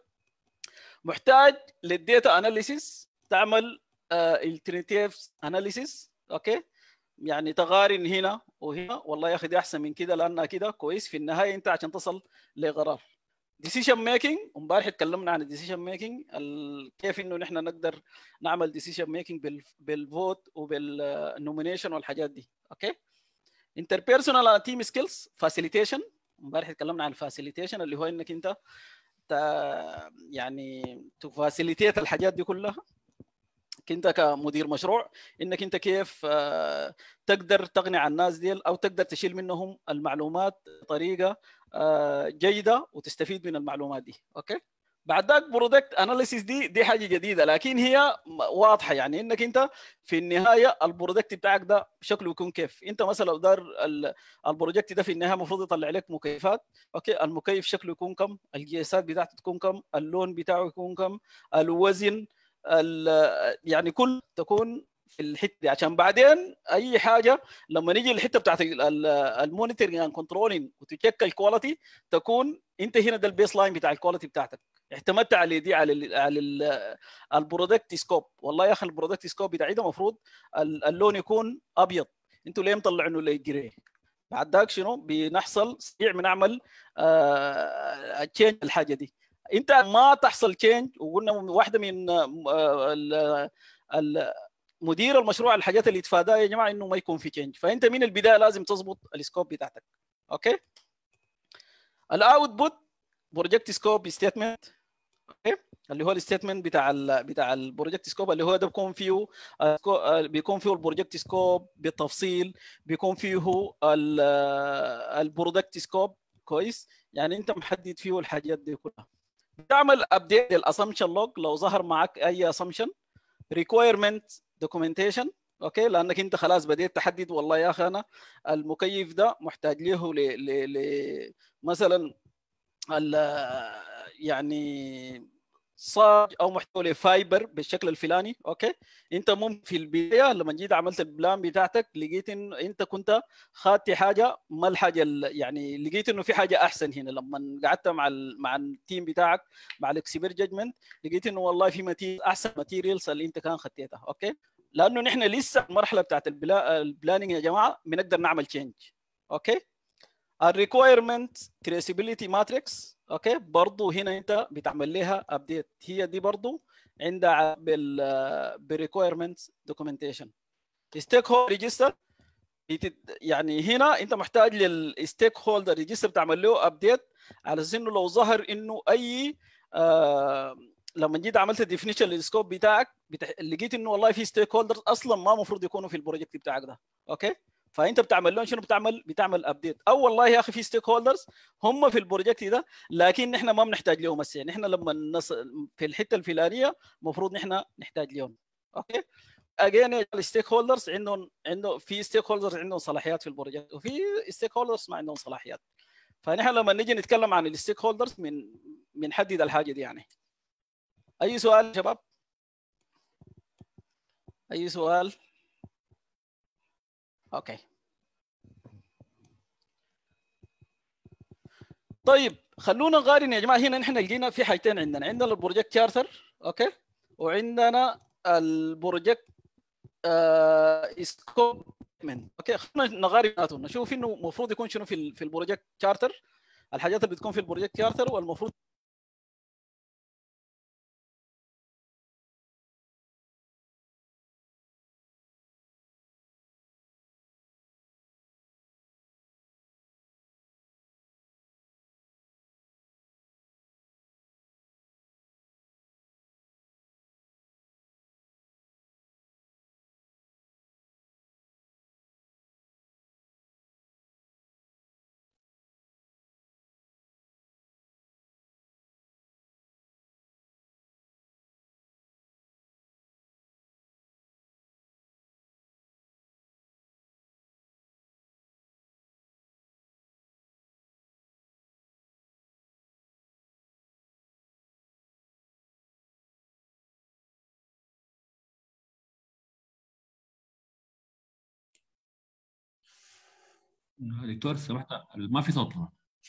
محتاج للديتا اناليسيس، تعمل الترناتيفز اناليسيس. اوكي، يعني تقارن هنا وهنا، والله يا اخي دي احسن من كده لانها كده كويس. في النهايه انت عشان تصل لقرار ديسيشن ميكنج. امبارح اتكلمنا عن الديسيشن ميكنج، كيف انه نحن نقدر نعمل ديسيشن ميكنج بالفوت وبالنومينيشن والحاجات دي. اوكي. انتربيرسونال تيم سكيلز فاسيليتيشن. امبارح اتكلمنا عن الفاسيليتيشن اللي هو انك انت يعني تفاسيليتيت الحاجات دي كلها انت كمدير مشروع، انك انت كيف تقدر تقنع الناس دي او تقدر تشيل منهم المعلومات بطريقه جيده وتستفيد من المعلومات دي. اوكي. بعد ذاك برودكت اناليسيس، دي دي حاجه جديده لكن هي واضحه، يعني انك انت في النهايه البرودكت بتاعك ده شكله يكون كيف. انت مثلا لو دار البروجكت ده في النهايه المفروض يطلع لك مكيفات. اوكي. المكيف شكله يكون كم، القياسات بتاعته تكون كم، اللون بتاعه يكون كم، الوزن، يعني كل تكون في الحته دي، عشان بعدين اي حاجه لما نيجي الحته بتاعت المونيتورنج اند كنترولينج وتشيك الكواليتي، تكون انت هنا ده البيس لاين بتاع الكواليتي بتاعتك. اعتمدت على دي على ال على البرودكت سكوب. والله يا اخي البرودكت سكوب بتاعي ده المفروض اللون يكون ابيض، انتوا ليه مطلعينه ليه جري؟ بعد ذاك شنو بنحصل سريع بنعمل آه تشينج الحاجه دي. انت ما تحصل تشينج، وقلنا واحده من مدير المشروع الحاجات اللي يتفاداها يا جماعه انه ما يكون في تشينج. فانت من البدايه لازم تظبط السكوب بتاعتك. اوكي. الاوتبوت بروجكت سكوب ستيتمنت. اوكي. اللي هو الستيتمنت بتاع ال بتاع البروجكت سكوب، اللي هو ده بيكون فيه بيكون فيه البروجكت سكوب بالتفصيل، بيكون فيه البرودكت سكوب كويس، يعني انت محدد فيه الحاجات دي كلها. بتعمل ابديت للاسامبشن لوج لو ظهر معك اي اسامبشن. ريكويرمنت دوكيومنتيشن. اوكي. لانك انت خلاص بديت تحدد والله يا اخي انا المكيف ده محتاج له ل ل ل مثلا يعني صاج او محتوى لفايبر بالشكل الفلاني. اوكي. انت ممكن في البدايه لما جيت عملت البلان بتاعتك لقيت انه انت كنت خدت حاجه ما الحاجه يعني لقيت انه في حاجه احسن هنا. لما قعدت مع مع التيم بتاعك مع الاكسبير جادجمنت لقيت انه والله في ماتيريال احسن ماتيريالز اللي انت كان خدتها. اوكي. لانه نحن لسه المرحله بتاعت البلاننج يا جماعه بنقدر نعمل تشينج. اوكي. الريكويرمنت تريسابيلتي ماتريكس. اوكي. برضه هنا انت بتعمل لها ابديت، هي دي برضه عندها بال بالريكويرمنت دوكيومنتيشن. ستيك هولدر ريجستر، يعني هنا انت محتاج للستيك هولدر ريجستر بتعمل له ابديت على اساس انه لو ظهر انه اي آه لما جيت عملت الديفينيشن للسكوب بتاعك بتح... لقيت انه والله في ستيك هولدرز اصلا ما المفروض يكونوا في البروجكت بتاعك ده. اوكي. فانت بتعمل لهم شنو؟ بتعمل بتعمل ابديت. او والله يا اخي في ستيك هولدرز هم في البروجكت ده لكن نحن ما بنحتاج لهم هسه، نحن لما نص... في الحته الفلانيه المفروض نحن نحتاج لهم. اوكي. اجين الستيك هولدرز عندهم عنده في ستيك هولدرز عندهم صلاحيات في البروجكت وفي ستيك هولدرز ما عندهم صلاحيات. فنحن لما نيجي نتكلم عن الستيك هولدرز من بنحدد الحاجه دي. يعني اي سؤال يا شباب؟ اي سؤال؟ اوكي. طيب خلونا نقارن يا جماعه. هنا نحن لقينا في حاجتين عندنا، عندنا البروجكت تشارتر. اوكي. وعندنا البروجكت آه سكوب. اوكي. خلونا نقارن بيناتهم نشوف انه المفروض يكون شنو في في البروجكت تشارتر، الحاجات اللي بتكون في البروجكت تشارتر والمفروض دكتور سمحت ما في صوت.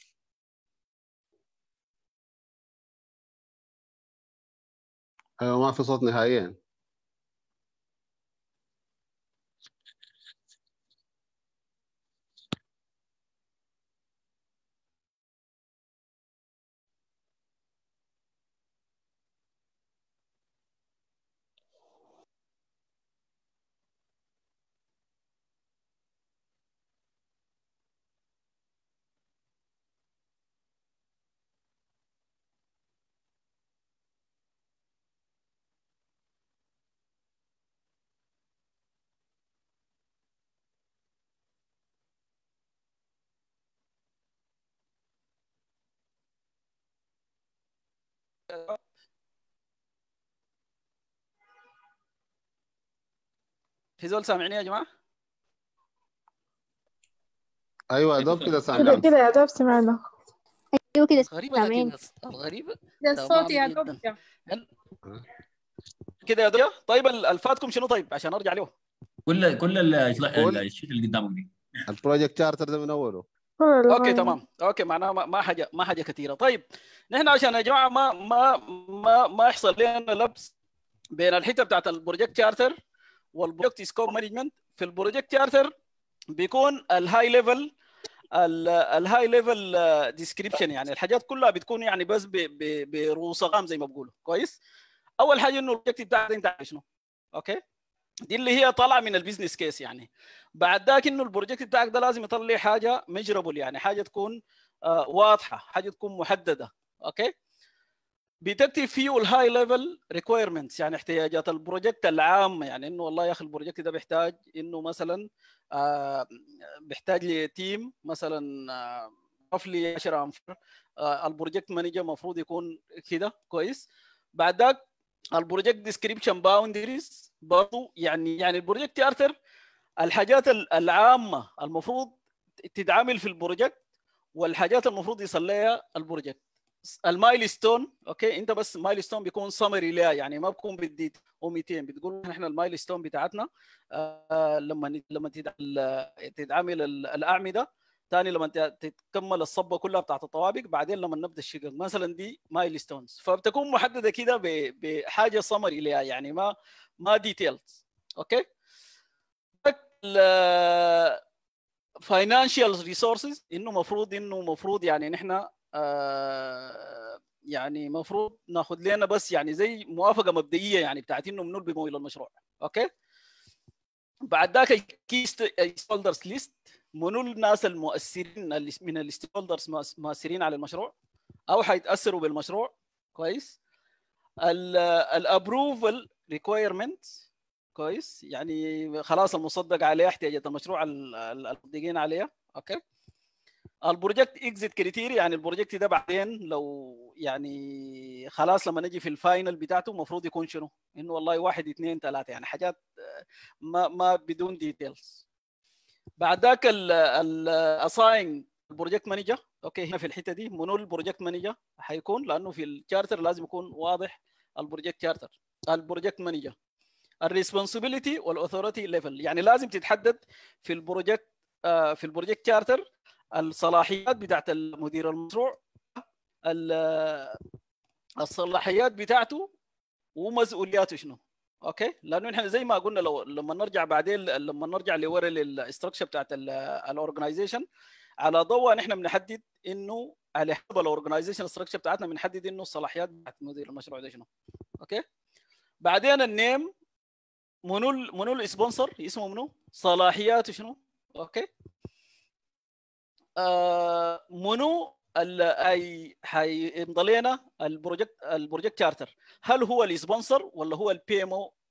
ايوه ما في صوت نهائيا. في زول سامعني يا جماعه؟ ايوه دوب كده كده سامعين. كده يا دوب سمعنا. ايوه كده غريبه، لكن سامعين. الغريبه ده الصوت تمام يا دوب جدا. جا. كده يا دوب. طيب ال- الفاتكم شنو طيب عشان ارجع له؟ كل كل ال- ال- كل الشيت اللي قدامك دي. البروجكت شارتر ده من اوله. اوكي تمام. اوكي معناها ما ما حاجه ما حاجه كثيره. طيب نحن عشان يا جماعه ما ما ما ما يحصل لنا لبس بين الحته بتاعت البروجكت شارتر والبروجكت سكوب مانجمنت. في البروجكت شارتر بيكون الهاي ليفل الهاي ليفل ديسكريبشن، يعني الحاجات كلها بتكون يعني بس برؤوس اقلام زي ما بقولوا. كويس. اول حاجه انه البروجكت بتاعك انت عارف شنو. اوكي دي اللي هي طالعه من البيزنس كيس. يعني بعد ذاك انه البروجكت بتاعك ده لازم يطلع حاجه ميجربل، يعني حاجه تكون آه واضحه، حاجه تكون محدده. اوكي بتكتب فيه الهاي ليفل ريكويرمنتس، يعني احتياجات البروجكت العامه. يعني انه والله يا اخي البروجكت ده بيحتاج انه مثلا آه بيحتاج لتيم مثلا آه رفلي عشرة انفار. آه البروجكت مانجر المفروض يكون كده. كويس. بعد ذاك البروجكت ديسكريبشن باوندريز برضه، يعني يعني البروجكت يارتر الحاجات العامه المفروض تتعامل في البروجكت والحاجات المفروض يصل لها البروجكت. المايلستون اوكي انت بس مايلستون بيكون سمري لها، يعني ما بكون بديت ومئتين بتقول احنا المايلستون بتاعتنا آه لما لما تتعامل الاعمده ثاني، لما تتكمل الصبه كلها بتاعت الطوابق، بعدين لما نبدا الشقق مثلا دي مايلستونز، فبتكون محدده كده بحاجه سمري لها، يعني ما ما ديتيلز. اوكي فاينانشال ريسورسز انه مفروض انه مفروض يعني نحن آه يعني مفروض ناخذ لنا بس يعني زي موافقه مبدئيه يعني بتاعت انه منو اللي بيمول المشروع. اوكي بعد ذاك الكي ستيك هولدرز ليست، منو الناس المؤثرين من الستيك هولدرز مؤثرين على المشروع او حيتاثروا بالمشروع. كويس. الابروفل ريكويرمنتس. كويس يعني خلاص المصدق عليه احتياجات المشروع المصدقين عليها. اوكي البروجكت اكزيت كريتيريا، يعني البروجكت ده بعدين لو يعني خلاص لما نجي في الفاينل بتاعته المفروض يكون شنو، انه والله واحد اثنين ثلاثه، يعني حاجات ما ما بدون ديتيلز. بعد ذاك الاساين البروجكت مانجر. اوكي هنا في الحته دي منو البروجكت مانجر حيكون، لانه في الشارتر لازم يكون واضح البروجكت شارتر البروجكت مانجر. الريسبونسبيلتي والاثوريتي ليفل، يعني لازم تتحدد في البروجكت آه في البروجكت شارتر الصلاحيات بتاعت المدير المشروع، الصلاحيات بتاعته ومسؤولياته شنو. اوكي لانه نحن زي ما قلنا لو لما نرجع بعدين لما نرجع لورا الاستراكشر بتاعت الاورجنايزيشن على ضوء نحن بنحدد انه على حسب الاورجنايزيشن استراكشر بتاعتنا بنحدد انه الصلاحيات بتاعت مدير المشروع ده شنو. اوكي بعدين النيم منو منو السبونسر اسمه منو، صلاحياته شنو. اوكي آه منو اي حيمضي لنا البروجكت البروجكت شارتر، هل هو السبونسر ولا هو البي ام او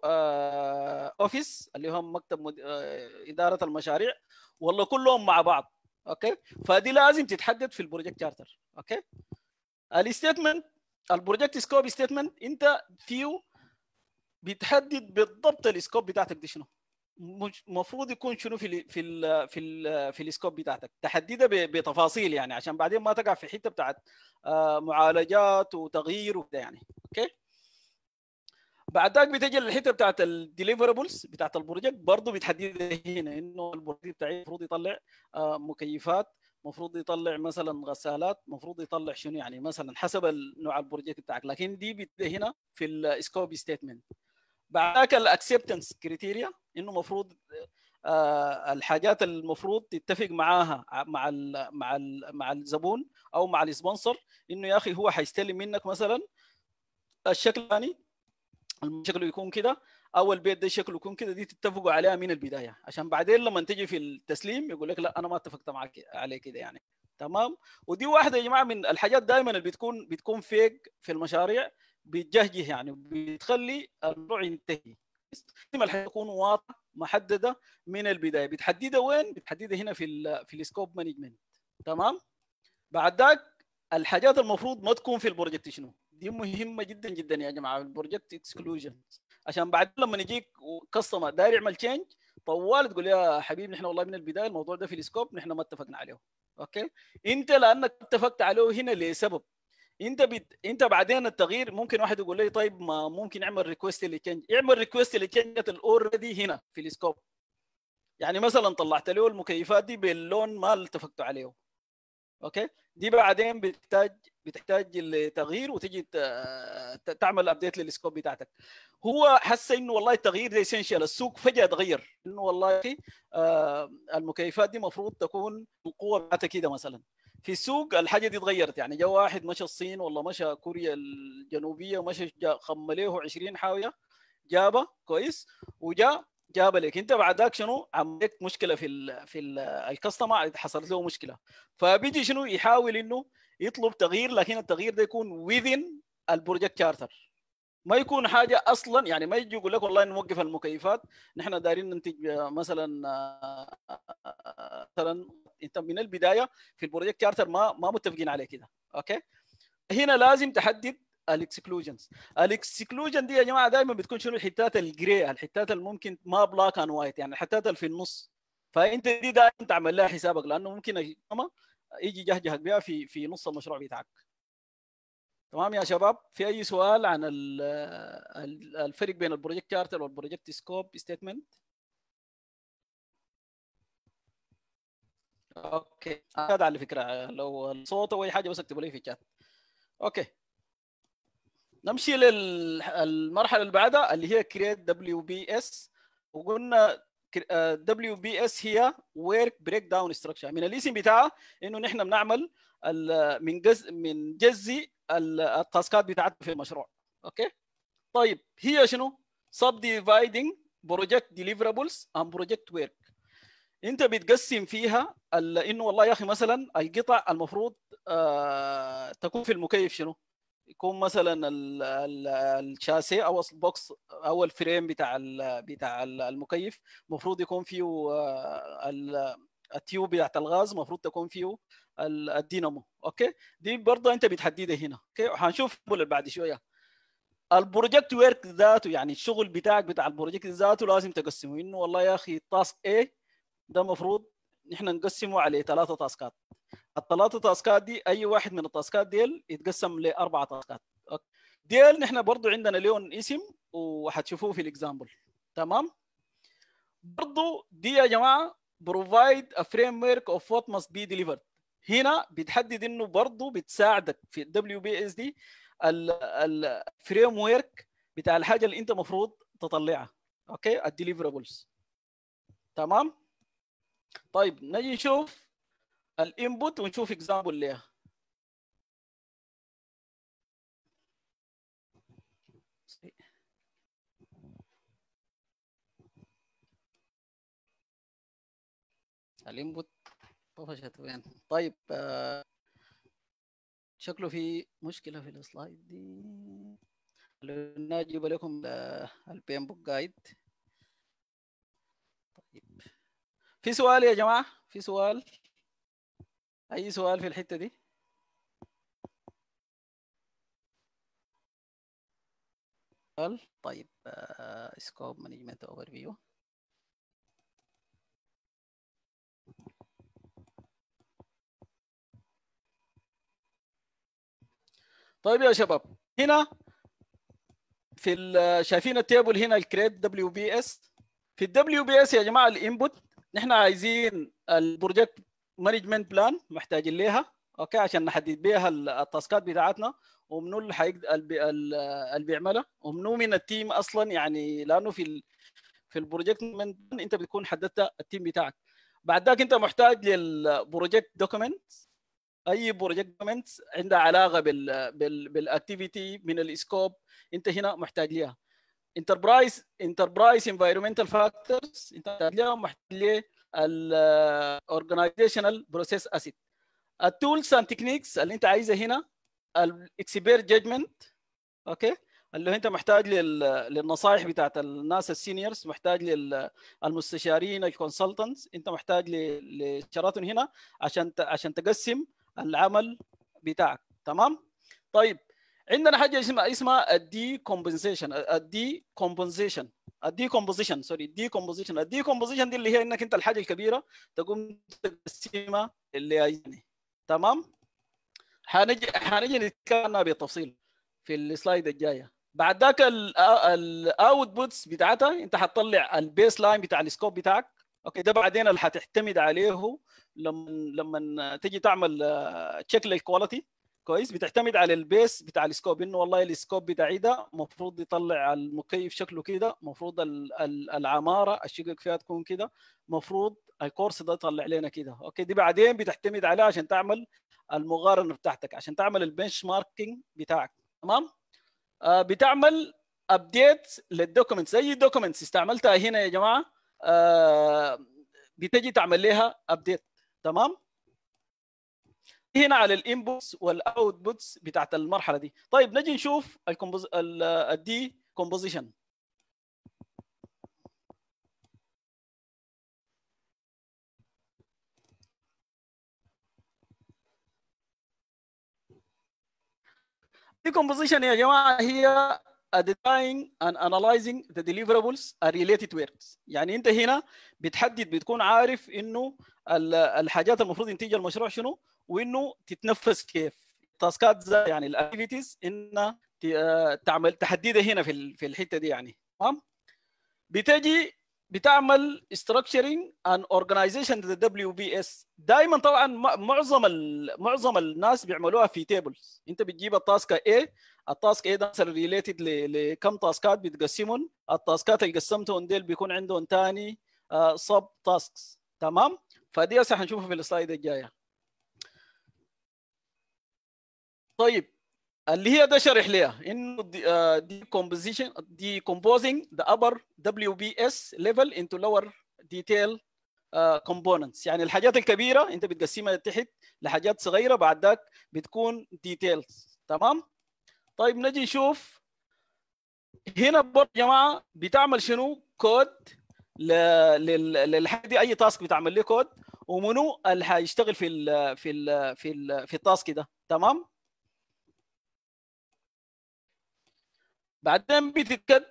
اوفيس اللي هو مكتب مد... آه اداره المشاريع، ولا كلهم مع بعض. اوكي فدي لازم تتحدد في البروجكت شارتر. اوكي الستيتمنت البروجكت سكوب ستيتمنت انت فيه بتحدد بالضبط السكوب بتاعتك دي شنو، المفروض يكون شنو في ال في ال في ال في السكوب بتاعتك، تحددها بتفاصيل يعني عشان بعدين ما تقع في حته بتاعت معالجات وتغيير وكده يعني. اوكي بعد ذاك بتجي الحته بتاعت الديليفربلز بتاعت البروجكت برضه بتحددها هنا، انه البروجكت بتاعي المفروض يطلع مكيفات، المفروض يطلع مثلا غسالات، المفروض يطلع شنو يعني مثلا حسب نوع البروجكت بتاعك، لكن دي بتجي هنا في السكوب ستيتمنت. بعد ذاك الاكسبتنس كريتيريا انه المفروض آه الحاجات المفروض تتفق معاها مع ال مع ال مع الزبون او مع السبونسر، انه يا اخي هو حيستلم منك مثلا الشكل الثاني شكله يكون كده او البيت ده شكله يكون كده، دي تتفقوا عليها من البدايه عشان بعدين لما تجي في التسليم يقول لك لا انا ما اتفقت معك عليه كده يعني. تمام. ودي واحده يا جماعه من الحاجات دائما اللي بتكون بتكون فيك في المشاريع، بتجهجه يعني بتخلي الموضوع ينتهي. لازم الحاجه تكون واضحه محدده من البدايه، بتحددها وين؟ بتحددها هنا في ال في السكوب مانجمنت. تمام. بعد ذاك الحاجات المفروض ما تكون في البروجكت شنو، دي مهمه جدا جدا يا جماعه، البروجكت اكسكلوجن، عشان بعد لما يجيك كاستمر داير يعمل تشينج طوال تقول يا حبيبي نحن والله من البدايه الموضوع ده في السكوب نحن ما اتفقنا عليه. اوكي، انت لانك اتفقت عليه هنا لسبب، انت بت... انت بعدين التغيير ممكن واحد يقول لي طيب ما ممكن يعمل ريكويست للتشينج، اعمل ريكويست للتشينج الاوريدي هنا في السكوب. يعني مثلا طلعت له المكيفات دي باللون ما اتفقتوا عليه، اوكي، دي بعدين بتحتاج بتحتاج لتغيير وتجي تعمل ابديت للسكوب بتاعتك. هو حس انه والله التغيير ده اسينشال، السوق فجاه تغير انه والله آه المكيفات دي المفروض تكون القوه بتاعتها كده مثلا. في السوق الحاجه دي اتغيرت، يعني جاء واحد مشى الصين ولا مشى كوريا الجنوبيه ومشى خم له عشرين حاويه جابه كويس وجاء جاب لك انت بعد ذاك شنو عملت مشكله في ال في ال الكاستمر، حصلت له مشكله، فبيجي شنو يحاول انه يطلب تغيير، لكن التغيير ده يكون within البروجكت تشارتر، ما يكون حاجه اصلا، يعني ما يجي يقول لك والله نوقف المكيفات نحن دايرين ننتج مثلا مثلا انت من البدايه في البروجكت تشارتر ما ما متفقين عليه كده. اوكي، هنا لازم تحدد الاكسكلوجنز. الاكسكلوجن دي يا جماعه دائما بتكون شنو الحتات الجري، الحتات اللي ممكن ما بلاك اند وايت، يعني الحتات اللي في النص، فانت دي دائما تعمل لها حسابك، لانه ممكن يجي يجهجهك بها في في نص المشروع بتاعك. تمام يا شباب؟ في اي سؤال عن الفرق بين البروجكت تشارتر والبروجكت سكوب ستيتمنت؟ اوكي، هذا على فكره لو الصوت او اي حاجه بس اكتبوا لي في الشات. اوكي، نمشي للمرحله اللي بعدها اللي هي كريت دبليو بي اس. وقلنا دبليو بي اس هي ورك بريك داون ستراكشر، من الاسم بتاعها انه نحن بنعمل من جز من جزء التاسكات بتاعتنا في المشروع. اوكي، طيب هي شنو؟ سب ديفايدنج بروجكت ديليفرابلز اند بروجكت ورك. انت بتقسم فيها انه والله يا اخي مثلا القطع المفروض آه تكون في المكيف شنو؟ يكون مثلا الشاسيه او البوكس او الفريم بتاع بتاع المكيف المفروض يكون فيه التيوب بتاعت الغاز، المفروض تكون فيه الدينامو. اوكي، دي برضه انت بتحددها هنا. اوكي، وهنشوف بعد شويه. البروجكت ورك ذاته يعني الشغل بتاعك بتاع البروجكت ذاته لازم تقسمه، انه والله يا اخي تاسك A ده المفروض نحن نقسمه على ثلاثه تاسكات. الثلاثه تاسكات دي اي واحد من التاسكات ديل يتقسم لاربع تاسكات. ديل نحن برضو عندنا لهم اسم وحتشوفوه في الاكزامبل. تمام؟ برضو دي يا جماعه provide a framework of what must be delivered. هنا بتحدد انه برضو بتساعدك في الدبليو بي اس دي الفريم ورك بتاع الحاجه اللي انت المفروض تطلعها. اوكي، الديليفرابلز. تمام؟ طيب نجي نشوف الانبوت ونشوف اكزامبل ليها. الانبوت طفشت وين؟ طيب آه شكله في مشكله في السلايد دي. نجيب لكم البين بوك جايد. طيب في سؤال يا جماعه؟ في سؤال؟ اي سؤال في الحته دي؟ طيب سكوب مانجمنت اوفر فيو. طيب يا شباب، هنا في شايفين التيبل هنا الكريت دبليو بي اس. في الدبليو بي اس يا جماعه الانبوت نحن عايزين البروجكت مانجمنت بلان محتاجين ليها. اوكي، عشان نحدد بيها التاسكات بتاعتنا ومنو اللي حيقدر اللي بيعملها ومنو من التيم اصلا، يعني لانه في ال في البروجكت انت بتكون حددت التيم بتاعك. بعد ذاك انت محتاج للبروجكت دوكيمنت. اي بروجكت دوكيمنت عندها علاقه بال بال بالاكتيفيتي من السكوب انت هنا محتاج ليها. انتربرايز انتربرايز انفايرمنتال فاكتورز انت محتاج ليها، محتاج ليه الاورجنايزيشنال بروسيس اسيد. التولز اند تكنيكس اللي انت عايزها هنا الاكسبيرت جادجمنت. اوكي، اللي انت محتاج للنصائح بتاعت الناس السينيورز، محتاج للمستشارين الكونسلتنتس، انت محتاج لشراتهم هنا عشان عشان تقسم العمل بتاعك. تمام؟ طيب عندنا حاجه اسمها اسمها الدي كومبنسيشن الدي كومبنسيشن الدي كومبوزيشن سوري الدي كومبوزيشن الدي كومبوزيشن دي اللي هي انك انت الحاجه الكبيره تقوم تقسمها اللي يعني تمام. حنجي حنجي نتكلم عنها بالتفصيل في السلايد الجايه. بعد ذاك الاوتبوتس بتاعتها انت حتطلع البيس لاين بتاع السكوب بتاعك. اوكي ده بعدين اللي حتعتمد عليه لما لما تيجي تعمل تشيك للكواليتي كويس. بتعتمد على البيس بتاع السكوب انه والله السكوب بتاعي ده المفروض يطلع المكيف شكله كده، المفروض العماره الشقق فيها تكون كده، المفروض الكورس ده يطلع لنا كده. اوكي دي بعدين بتعتمد عليها عشان تعمل المقارنه بتاعتك، عشان تعمل البنش ماركينج بتاعك تمام. آه بتعمل ابديت للدوكيومنتس. اي دوكيومنتس استعملتها هنا يا جماعه آه بتجي تعمل لها ابديت تمام. هنا على الانبوتس والاوتبوتس بتاعت المرحله دي. طيب نجي نشوف الكومبوز الدي كومبوزيشن. دي كومبوزيشن يا جماعه هي identifying and analyzing the deliverables are related to works. يعني انت هنا بتحدد، بتكون عارف انه الحاجات المفروض ينتجها المشروع شنو، وانه تتنفذ كيف. تاسكات يعني الاكتيفيتيز انها تعمل تحديدها هنا في في الحته دي يعني تمام. بتجي بتعمل structuring and organization to the دبليو بي إس. دائما طبعا معظم معظم الناس بيعملوها في تيبلز. انت بتجيب التاسك A، التاسك A ده مثلا ريليتد لكم تاسكات بتقسمهم، التاسكات اللي قسمتهم ديل بيكون عندهم ثاني سب تاسكس تمام. فدي هسه حنشوفها في السلايد الجايه. طيب اللي هي ده شرح ليها انه دي كومبوزيشن دي composing the upper دبليو بي إس level into lower detail uh, components. يعني الحاجات الكبيره انت بتقسمها تحت لحاجات صغيره، بعد ذاك بتكون details تمام. طيب نجي نشوف هنا برضه يا جماعه بتعمل شنو كود للحاجه دي. اي تاسك بتعمل له كود ومنو اللي حيشتغل في ال في ال في ال في التاسك ده تمام. بعدين بتتكتب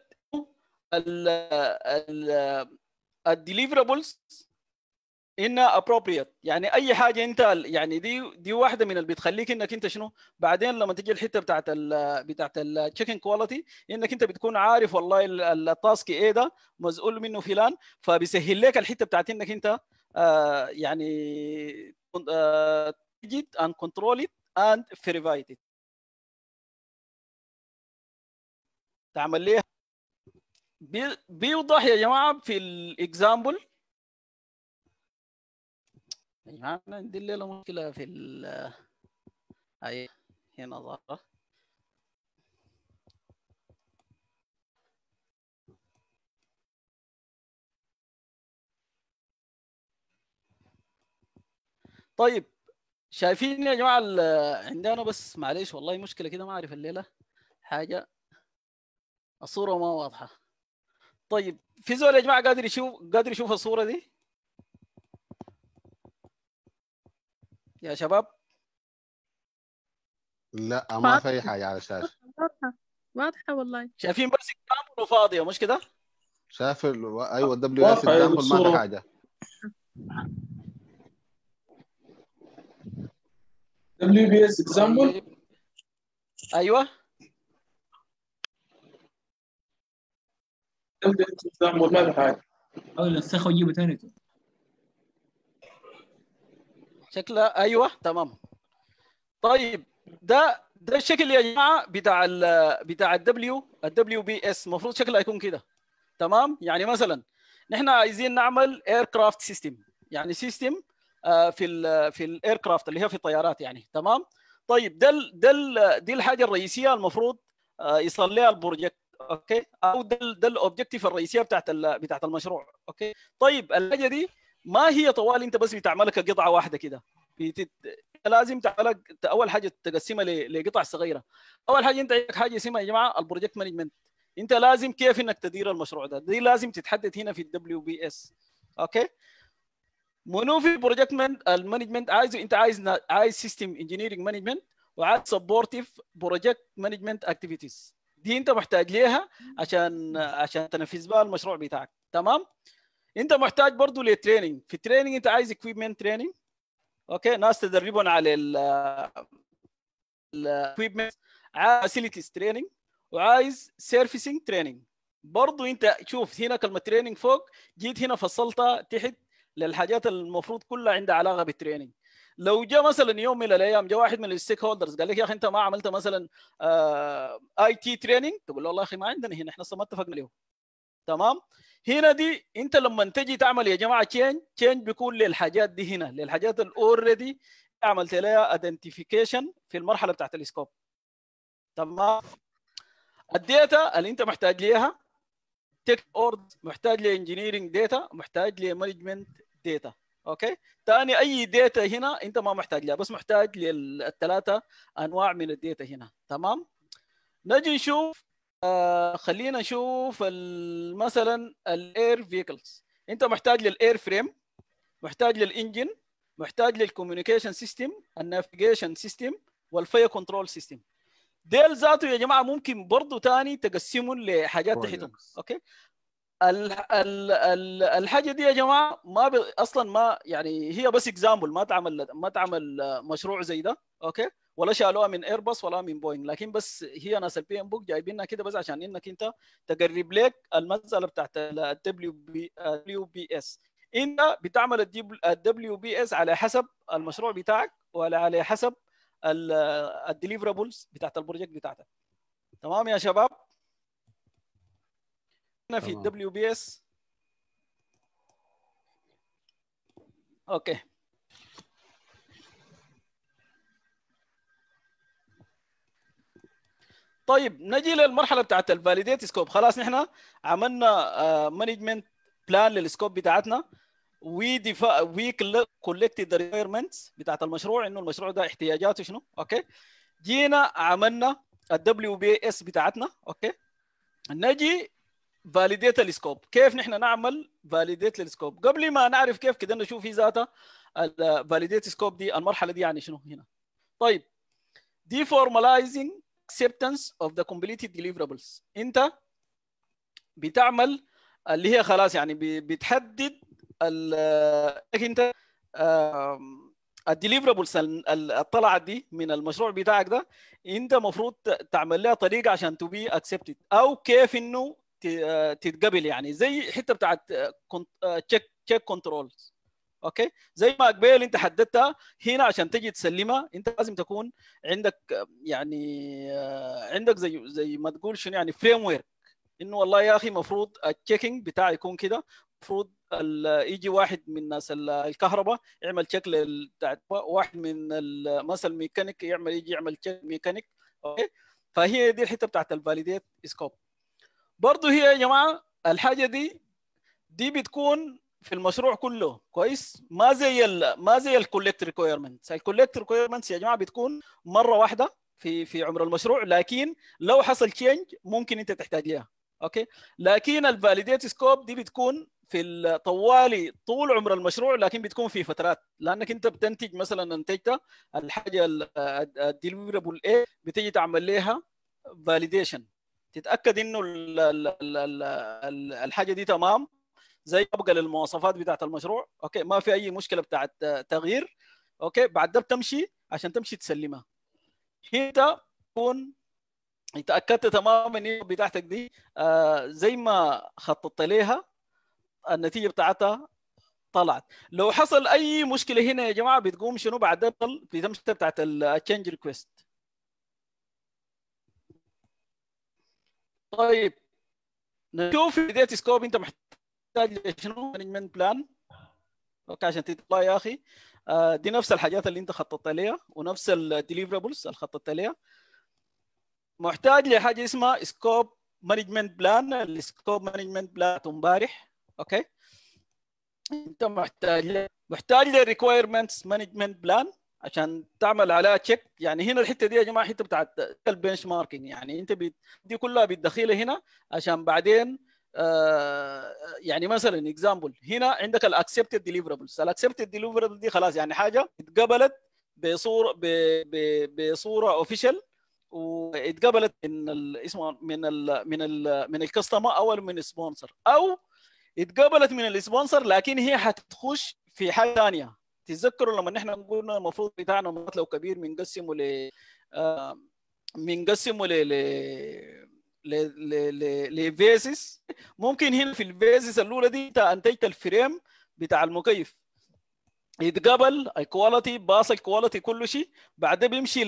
الديليفرابلز انها appropriate. يعني اي حاجه انت يعني دي دي واحده من اللي بتخليك انك انت شنو بعدين لما تجي الحته بتاعت ال بتاعت التشيكن كواليتي انك انت بتكون عارف والله التاسك ايه ده مسؤول منه فلان، فبيسهل لك الحته بتاعت انك انت آه يعني آه تجد and control it and verify it. تعمل ليه بيوضح يا جماعه في الاكزامبل. يا جماعه عندي الليله مشكله في ال هاي هنا ظاهره. طيب شايفين يا جماعه عندنا بس معلش والله مشكله كده ما اعرف الليله حاجه الصوره ما واضحه. طيب في زول يا جماعه قادر يشوف قادر يشوف الصوره دي يا شباب؟ لا ما في اي حاجه على الشاشه. واضحه واضحه والله. شايفين بس اكزامبل وفاضيه مش كده؟ شايف ال... ايوه الدبليو اس اكزامبل ما في حاجه. دبليو بي اس اكزامبل ايوه دبليو اس اكزامبل ما في حاجه. او نسخه وجيبه ثاني شكلها ايوه تمام. طيب ده ده الشكل يا جماعه بتاع ال بتاع الدبليو الدبليو بي اس. المفروض شكلها يكون كده تمام. يعني مثلا نحن عايزين نعمل اير كرافت سيستم، يعني سيستم في ال في الاير كرافت اللي هي في الطيارات يعني تمام. طيب ده ده دي الحاجه الرئيسيه المفروض يصل لها البروجكت اوكي، او ده ده الاوبجيكتيف الرئيسيه بتاعت بتاعت المشروع اوكي. طيب الحاجه دي ما هي طوال انت بس بتعملها كقطعه واحده كده، بتت... لازم تعملها اول حاجه تقسمها لقطع صغيره. اول حاجه انت عندك حاجه اسمها يا جماعه البروجكت مانجمنت. انت لازم كيف انك تدير المشروع ده، دي لازم تتحدد هنا في الدبليو بي اس اوكي. منو في البروجكت المانجمنت عايزه؟ انت عايز عايز سيستم انجينيرنج مانجمنت، وعاد سبورتيف بروجكت مانجمنت اكتيفيتيز. دي انت محتاج ليها عشان عشان تنفذ بها المشروع بتاعك. تمام. انت محتاج برضه للتريننج. في التريننج انت عايز اكويبمنت تريننج، اوكي، ناس تدربهم على الاكويبمنت، عايز فاسيلتيز تريننج، وعايز سيرفيسنج تريننج. برضه انت شوف هنا كلمه تريننج فوق، جيت هنا فصلتها تحت للحاجات المفروض كلها عندها علاقه بالتريننج. لو جاء مثلا يوم من الايام جاء واحد من الستيك هولدرز قال لك يا اخي انت ما عملت مثلا اي تي تريننج، تقول له والله يا اخي ما عندنا هنا، احنا ما اتفقنا له. تمام. هنا دي انت لما تجي تعمل يا جماعه تشينج، تشينج بيكون للحاجات دي هنا، للحاجات الاوريدي عملت لها ايدنتيفيكيشن في المرحله بتاعت السكوب. تمام. الداتا اللي انت محتاج ليها تك اورد، محتاج لانجينيرنج داتا، محتاج لمانجمنت داتا. اوكي. ثاني اي داتا هنا انت ما محتاج لها، بس محتاج للثلاثه انواع من الداتا هنا. تمام. نجي نشوف آه خلينا نشوف مثلا الاير فيكلز. انت محتاج للاير فريم، محتاج للانجن، محتاج للكوميونيكيشن سيستم، النافيجيشن سيستم، والفاير كنترول سيستم. ديل ذاته يا جماعه ممكن برضه ثاني تقسمهم لحاجات تحتهم. اوكي. ال ال ال الحاجه دي يا جماعه ما ب... اصلا ما يعني هي بس اكزامبل، ما تعمل ما تعمل مشروع زي ده. اوكي. ولا شالوها من ايرباص ولا من بوينغ، لكن بس هي ناس البي ام بوك جايبينها كده بس عشان انك انت تقرب لك المساله بتاعت الدبليو بي دبليو بي اس. انت بتعمل الدبليو بي اس على حسب المشروع بتاعك ولا على حسب الديليفرابلز بتاعت البروجكت بتاعتك. تمام يا شباب. هنا في الدبليو بي اس. اوكي. طيب نجي للمرحله بتاعت الفاليديت سكوب. خلاص نحن عملنا مانجمنت بلان للسكوب بتاعتنا، وي ديفا وي كولكتد ريكويرمنتس بتاعت المشروع، انه المشروع ده احتياجاته شنو. اوكي. جينا عملنا الدبليو بي اس بتاعتنا. اوكي. نجي فاليديت السكوب. كيف نحن نعمل فاليديت للسكوب؟ قبل ما نعرف كيف كده نشوف في ذاتها الفاليديت سكوب دي المرحله دي يعني شنو هنا. طيب دي formalizing acceptance of the completed deliverables. انت بتعمل اللي هي خلاص يعني بتحدد انت الديليفرابلز اللي طلعت دي من المشروع بتاعك ده، انت المفروض تعمل لها طريقه عشان تو بي اكسبتد، او كيف انه تتقبل، يعني زي حته بتاعت تشيك تشيك كنترولز. اوكي. زي ما قبل انت حددتها هنا عشان تجي تسلمها، انت لازم تكون عندك يعني عندك زي زي ما تقول شنو يعني فريم ورك، انه والله يا اخي المفروض التشيكينج بتاعي يكون كده، المفروض يجي واحد من ناس الكهرباء يعمل تشيك بتاعت واحد من مثلا الميكانيك يعمل يجي يعمل تشيك ميكانيك. اوكي. فهي دي الحته بتاعت الفاليديت سكوب. برضه هي يا جماعه الحاجه دي دي بتكون في المشروع كله كويس، ما زي ال ما زي الكولكت ريكويرمنتس. الكولكت ريكويرمنتس يا جماعه بتكون مره واحده في في عمر المشروع، لكن لو حصل تشينج ممكن انت تحتاج لها. اوكي. لكن الفاليديت سكوب دي بتكون في طوالي طول عمر المشروع، لكن بتكون في فترات، لانك انت بتنتج مثلا انتجت الحاجه الديليفربل ايه، بتيجي تعمل لها فاليديشن، تتاكد انه ال ال ال ال الحاجه دي تمام زي طبقه للمواصفات بتاعت المشروع. اوكي. ما في اي مشكله بتاعت تغيير. اوكي. بعد ده بتمشي عشان تمشي تسلمها. انت تكون اتاكدت تماما ان بتاعتك دي آه زي ما خططت لها النتيجه بتاعتها طلعت. لو حصل اي مشكله هنا يا جماعه بتقوم شنو بعد ده بتمشي بتاعت التشينج ريكويست. طيب نشوف الداتا سكوب. انت محتاج شنو؟ مانجمنت بلان. اوكي. عشان تطلع يا اخي آه دي نفس الحاجات اللي انت خططت لها ونفس الديليفرابلز اللي خططت لها. محتاج لحاجه اسمها سكوب مانجمنت بلان. السكوب مانجمنت بلان امبارح. اوكي. انت محتاج محتاج للريكويرمنتس مانجمنت بلان عشان تعمل عليها تشيك. يعني هنا الحته دي يا جماعه حته بتاعت البنش ماركينج، يعني انت بي... دي كلها بتدخلها هنا عشان بعدين آه يعني مثلا اكزامبل هنا عندك الاكسبتد ديليفرابلز. الاكسبتد ديليفرابلز دي خلاص يعني حاجه اتقبلت بصوره بصوره اوفيشال واتقبلت من اسمه من ال من ال من الكاستمر او من السبونسر، او اتقبلت من السبونسر لكن هي حتخش في حاجه ثانيه. تتذكروا لما نحن قلنا المفروض بتاعنا لو كبير بنقسمه ل بنقسمه ل ل لفيزز. ممكن هنا في الفيزز الاولى دي انت انتجت الفريم بتاع المكيف، يتقبل الكواليتي، باص الكواليتي كل شيء، بعدين بيمشي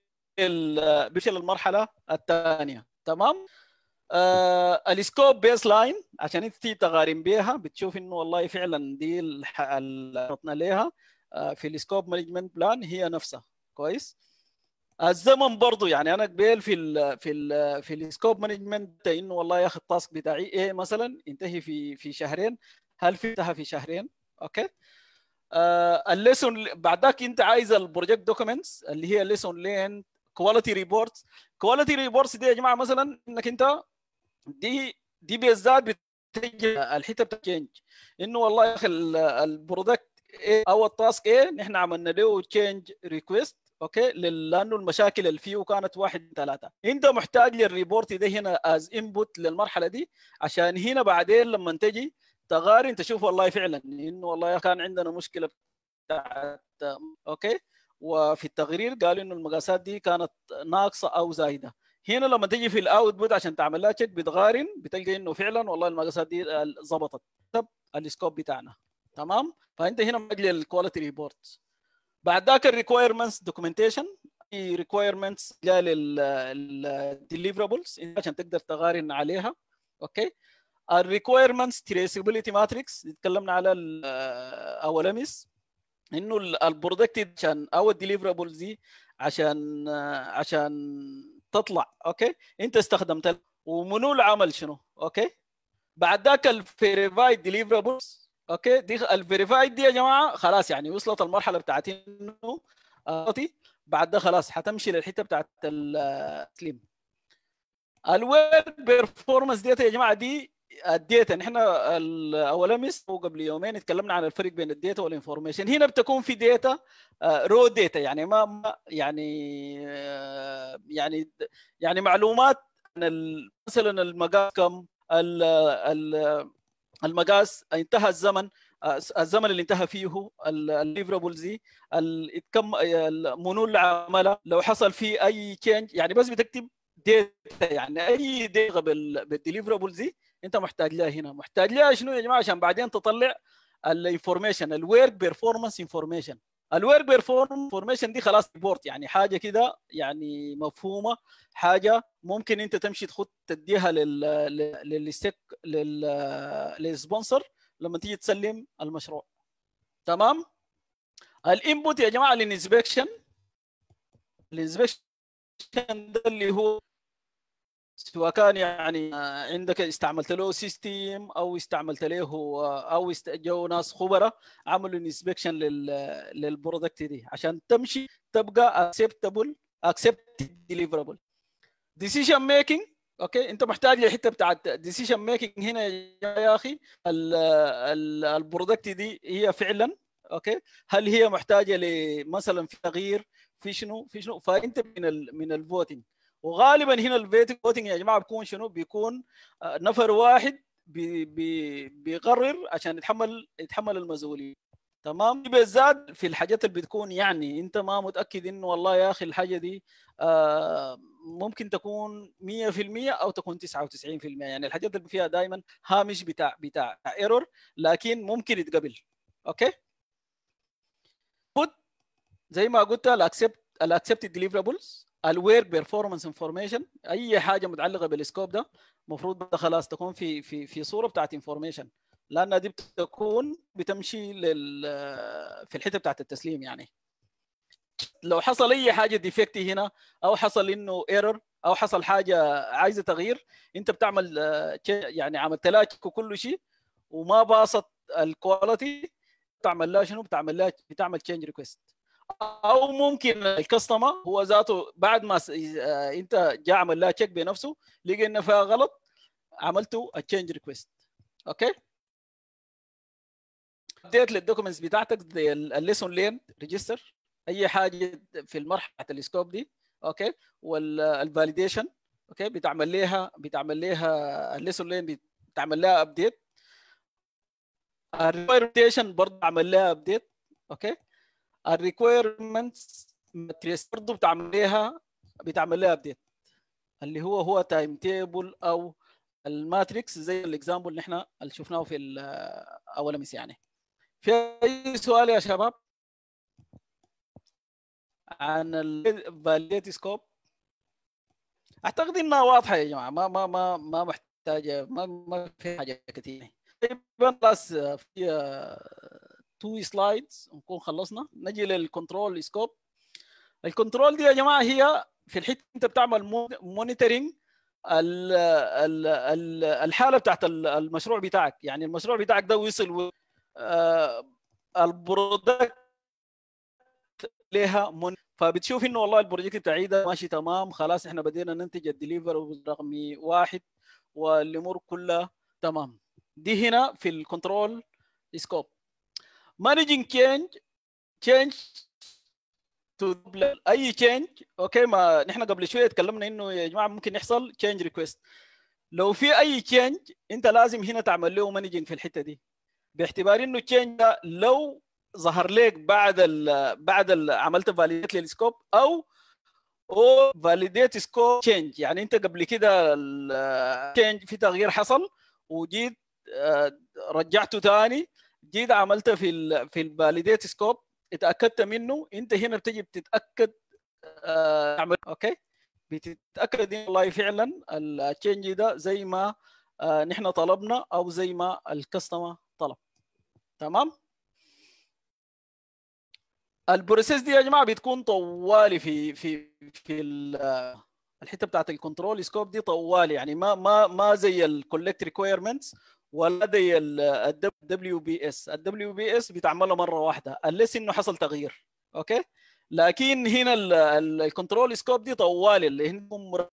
لل بيمشي للمرحله الثانيه. تمام. آه السكوب بيس لاين عشان انت تقارن بيها بتشوف انه والله فعلا دي اللي حطنا لها آه في السكوب مانجمنت بلان هي نفسها. كويس. الزمن برضو يعني انا قبل في ال في ال في السكوب مانجمنت انه والله يا اخي التاسك بتاعي ايه مثلا ينتهي في في شهرين، هل في انتهى في شهرين؟ اوكي. آه الليسون بعدك انت عايز البروجكت دوكيومنتس اللي هي ليسون لين كواليتي ريبورتس. كواليتي ريبورتس دي يا جماعه مثلا انك انت دي دي بالذات بتجي الحته بتاع تشينج، انه والله يا اخي البرودكت ايه او التاسك ايه نحن عملنا له تشينج ريكويست. اوكي. لانه المشاكل اللي فيه كانت واحد ثلاثه، انت محتاج للريبورت ده هنا از انبوت للمرحله دي، عشان هنا بعدين لما تجي تقارن تشوف والله فعلا انه والله كان عندنا مشكله بتاعت اوكي، وفي التقرير قالوا انه المقاسات دي كانت ناقصه او زايده. هنا لما تجي في الاوتبوت عشان تعمل لها تشيك بتقارن بتلقى انه فعلا والله المقاسات دي ظبطت السكوب بتاعنا. تمام. فانت هنا محتاج للكواليتي ريبورت. بعد ذاك الريكويرمنتس دوكيومنتيشن، في ريكويرمنتس جاء للديليفرابلز عشان تقدر تقارن عليها. اوكي. الريكويرمنتس تريسابيلتي ماتريكس تكلمنا على او الامس انه البرودكت عشان او الديليفرابلز دي عشان عشان تطلع. اوكي. انت استخدمت ومنو العمل شنو. اوكي. بعد ذاك الفيريفايد ديليفرابلز. اوكي. دي الفيريفايد دي يا جماعه خلاص يعني وصلت المرحله بتاعت انه بعد ده خلاص حتمشي للحته بتاعت التسليم. الويب بيرفورمانس ديتا يا جماعه دي الديتا نحن اول امس وقبل يومين اتكلمنا عن الفرق بين الديتا والانفورميشن. هنا بتكون في ديتا رو ديتا يعني ما يعني يعني يعني معلومات عن مثلا المقاس كم، المقاس انتهى الزمن، الزمن اللي انتهى فيه الليفرابلز دي، كم منو اللي عملها، لو حصل فيه اي تشينج يعني بس بتكتب ديتا يعني اي ديتا بالديليفرابلز دي انت محتاج لها. هنا محتاج لها شنو يا جماعه عشان بعدين تطلع الانفورميشن الورك بيرفورمانس انفورميشن. الورك بيرفورمانس انفورميشن دي خلاص ريبورت يعني حاجه كده يعني مفهومه، حاجه ممكن انت تمشي تخط تديها لل للستيك لل للسبونسر لما تيجي تسلم المشروع. تمام. الانبوت يا جماعه للانسبكشن. الانسبكشن ده اللي هو سواء كان يعني عندك استعملت له سيستم او استعملت له او جو ناس خبراء عملوا انسبكشن لل للبرودكت دي عشان تمشي تبقى acceptable accepted deliverable. decision making. اوكي. انت محتاج للحته بتاعت decision making هنا يا اخي البرودكت دي هي فعلا اوكي هل هي محتاجه لمثلا في تغيير في شنو في شنو، فانت من ال من الفوتنج. وغالبا هنا الفوتنج يا جماعه بيكون شنو، بيكون نفر واحد بي بي بيقرر عشان يتحمل يتحمل المسؤوليه. تمام. بالذات في الحاجات اللي بتكون يعني انت ما متاكد انه والله يا اخي الحاجه دي آه ممكن تكون مية في المية او تكون تسعة وتسعين في المية يعني الحاجات اللي فيها دائما هامش بتاع بتاع ايرور لكن ممكن يتقبل. اوكي. زي ما قلت الاكسبت الاكسبتد ديليفرابلز، الوير بيرفورمانس انفورميشن، اي حاجه متعلقه بالسكوب ده المفروض خلاص تكون في في في صوره بتاعت انفورميشن، لان دي بتكون بتمشي لل في الحته بتاعت التسليم. يعني لو حصل اي حاجه ديفكتي هنا او حصل انه ايرور او حصل حاجه عايزه تغيير، انت بتعمل يعني عملت لها وكل شيء وما باصت الكواليتي، بتعمل لها شنو؟ بتعمل لها بتعمل تشينج ريكويست. او ممكن الكاستمر هو ذاته بعد ما انت جاء عمل لها تشيك بنفسه لقى ان فيها غلط عملته التشينج ريكويست. اوكي. اديت للدوكيومنتس بتاعتك زي الليسون لين ريجستر، اي حاجه في المرحله السكوب دي، اوكي، والفاليديشن اوكي بتعمل لها بتعمل لها الليسون لين بتعمل لها ابديت، الريكويرمنتيشن برضه عمل لها ابديت، اوكي، الريكويرمنتس ماتريس برضه بتعمل لها بتعمل لها ابديت، اللي هو هو تايم تيبل او الماتريكس زي الاكزامبل اللي احنا اللي شفناه في اول امس. يعني في اي سؤال يا شباب عن الفاليديتي سكوب؟ اعتقد انها واضحه يا جماعه، ما ما ما ما محتاجه، ما ما في حاجه كثيره. بس في تو سلايدز نكون خلصنا. نجي للكنترول سكوب. الكنترول دي يا جماعه هي في الحته انت بتعمل مونيتورنج الحاله بتاعت المشروع بتاعك. يعني المشروع بتاعك ده وصل البرودكت لها من، فبتشوف انه والله البروجكت بتاعي ده ماشي تمام، خلاص احنا بدينا ننتج الدليفر رقمي واحد والامور كلها تمام. دي هنا في الكنترول سكوب. مانجينج تشينج تشينج تو اي تشينج، اوكي، ما نحن قبل شويه تكلمنا انه يا جماعه ممكن يحصل تشينج ريكويست. لو في اي تشينج انت لازم هنا تعمل له مانجينج في الحته دي، باعتبار انه التشينج ده لو ظهر لك بعد ال بعد ال عملت فاليديت للسكوب او او فاليديت سكوب تشينج، يعني انت قبل كده التشينج في تغيير حصل وجيت رجعته ثاني، جيت عملت في ال في الفاليديت سكوب اتاكدت منه، انت هنا بتجي بتتاكد تعمل اوكي، بتتاكد ان والله فعلا التشينج ده زي ما نحن طلبنا او زي ما الكاستمر طلب. تمام. البروسيس دي يا جماعه بتكون طوالي في في في الحته بتاعت الكنترول سكوب دي طوالي، يعني ما ما ما زي الكولكت ريكويرمنتس ولا زي الدبليو بي اس. الدبليو بي اس بتعملها مره واحده unless انه حصل تغيير، اوكي، لكن هنا الكنترول سكوب دي طوالي اللي هم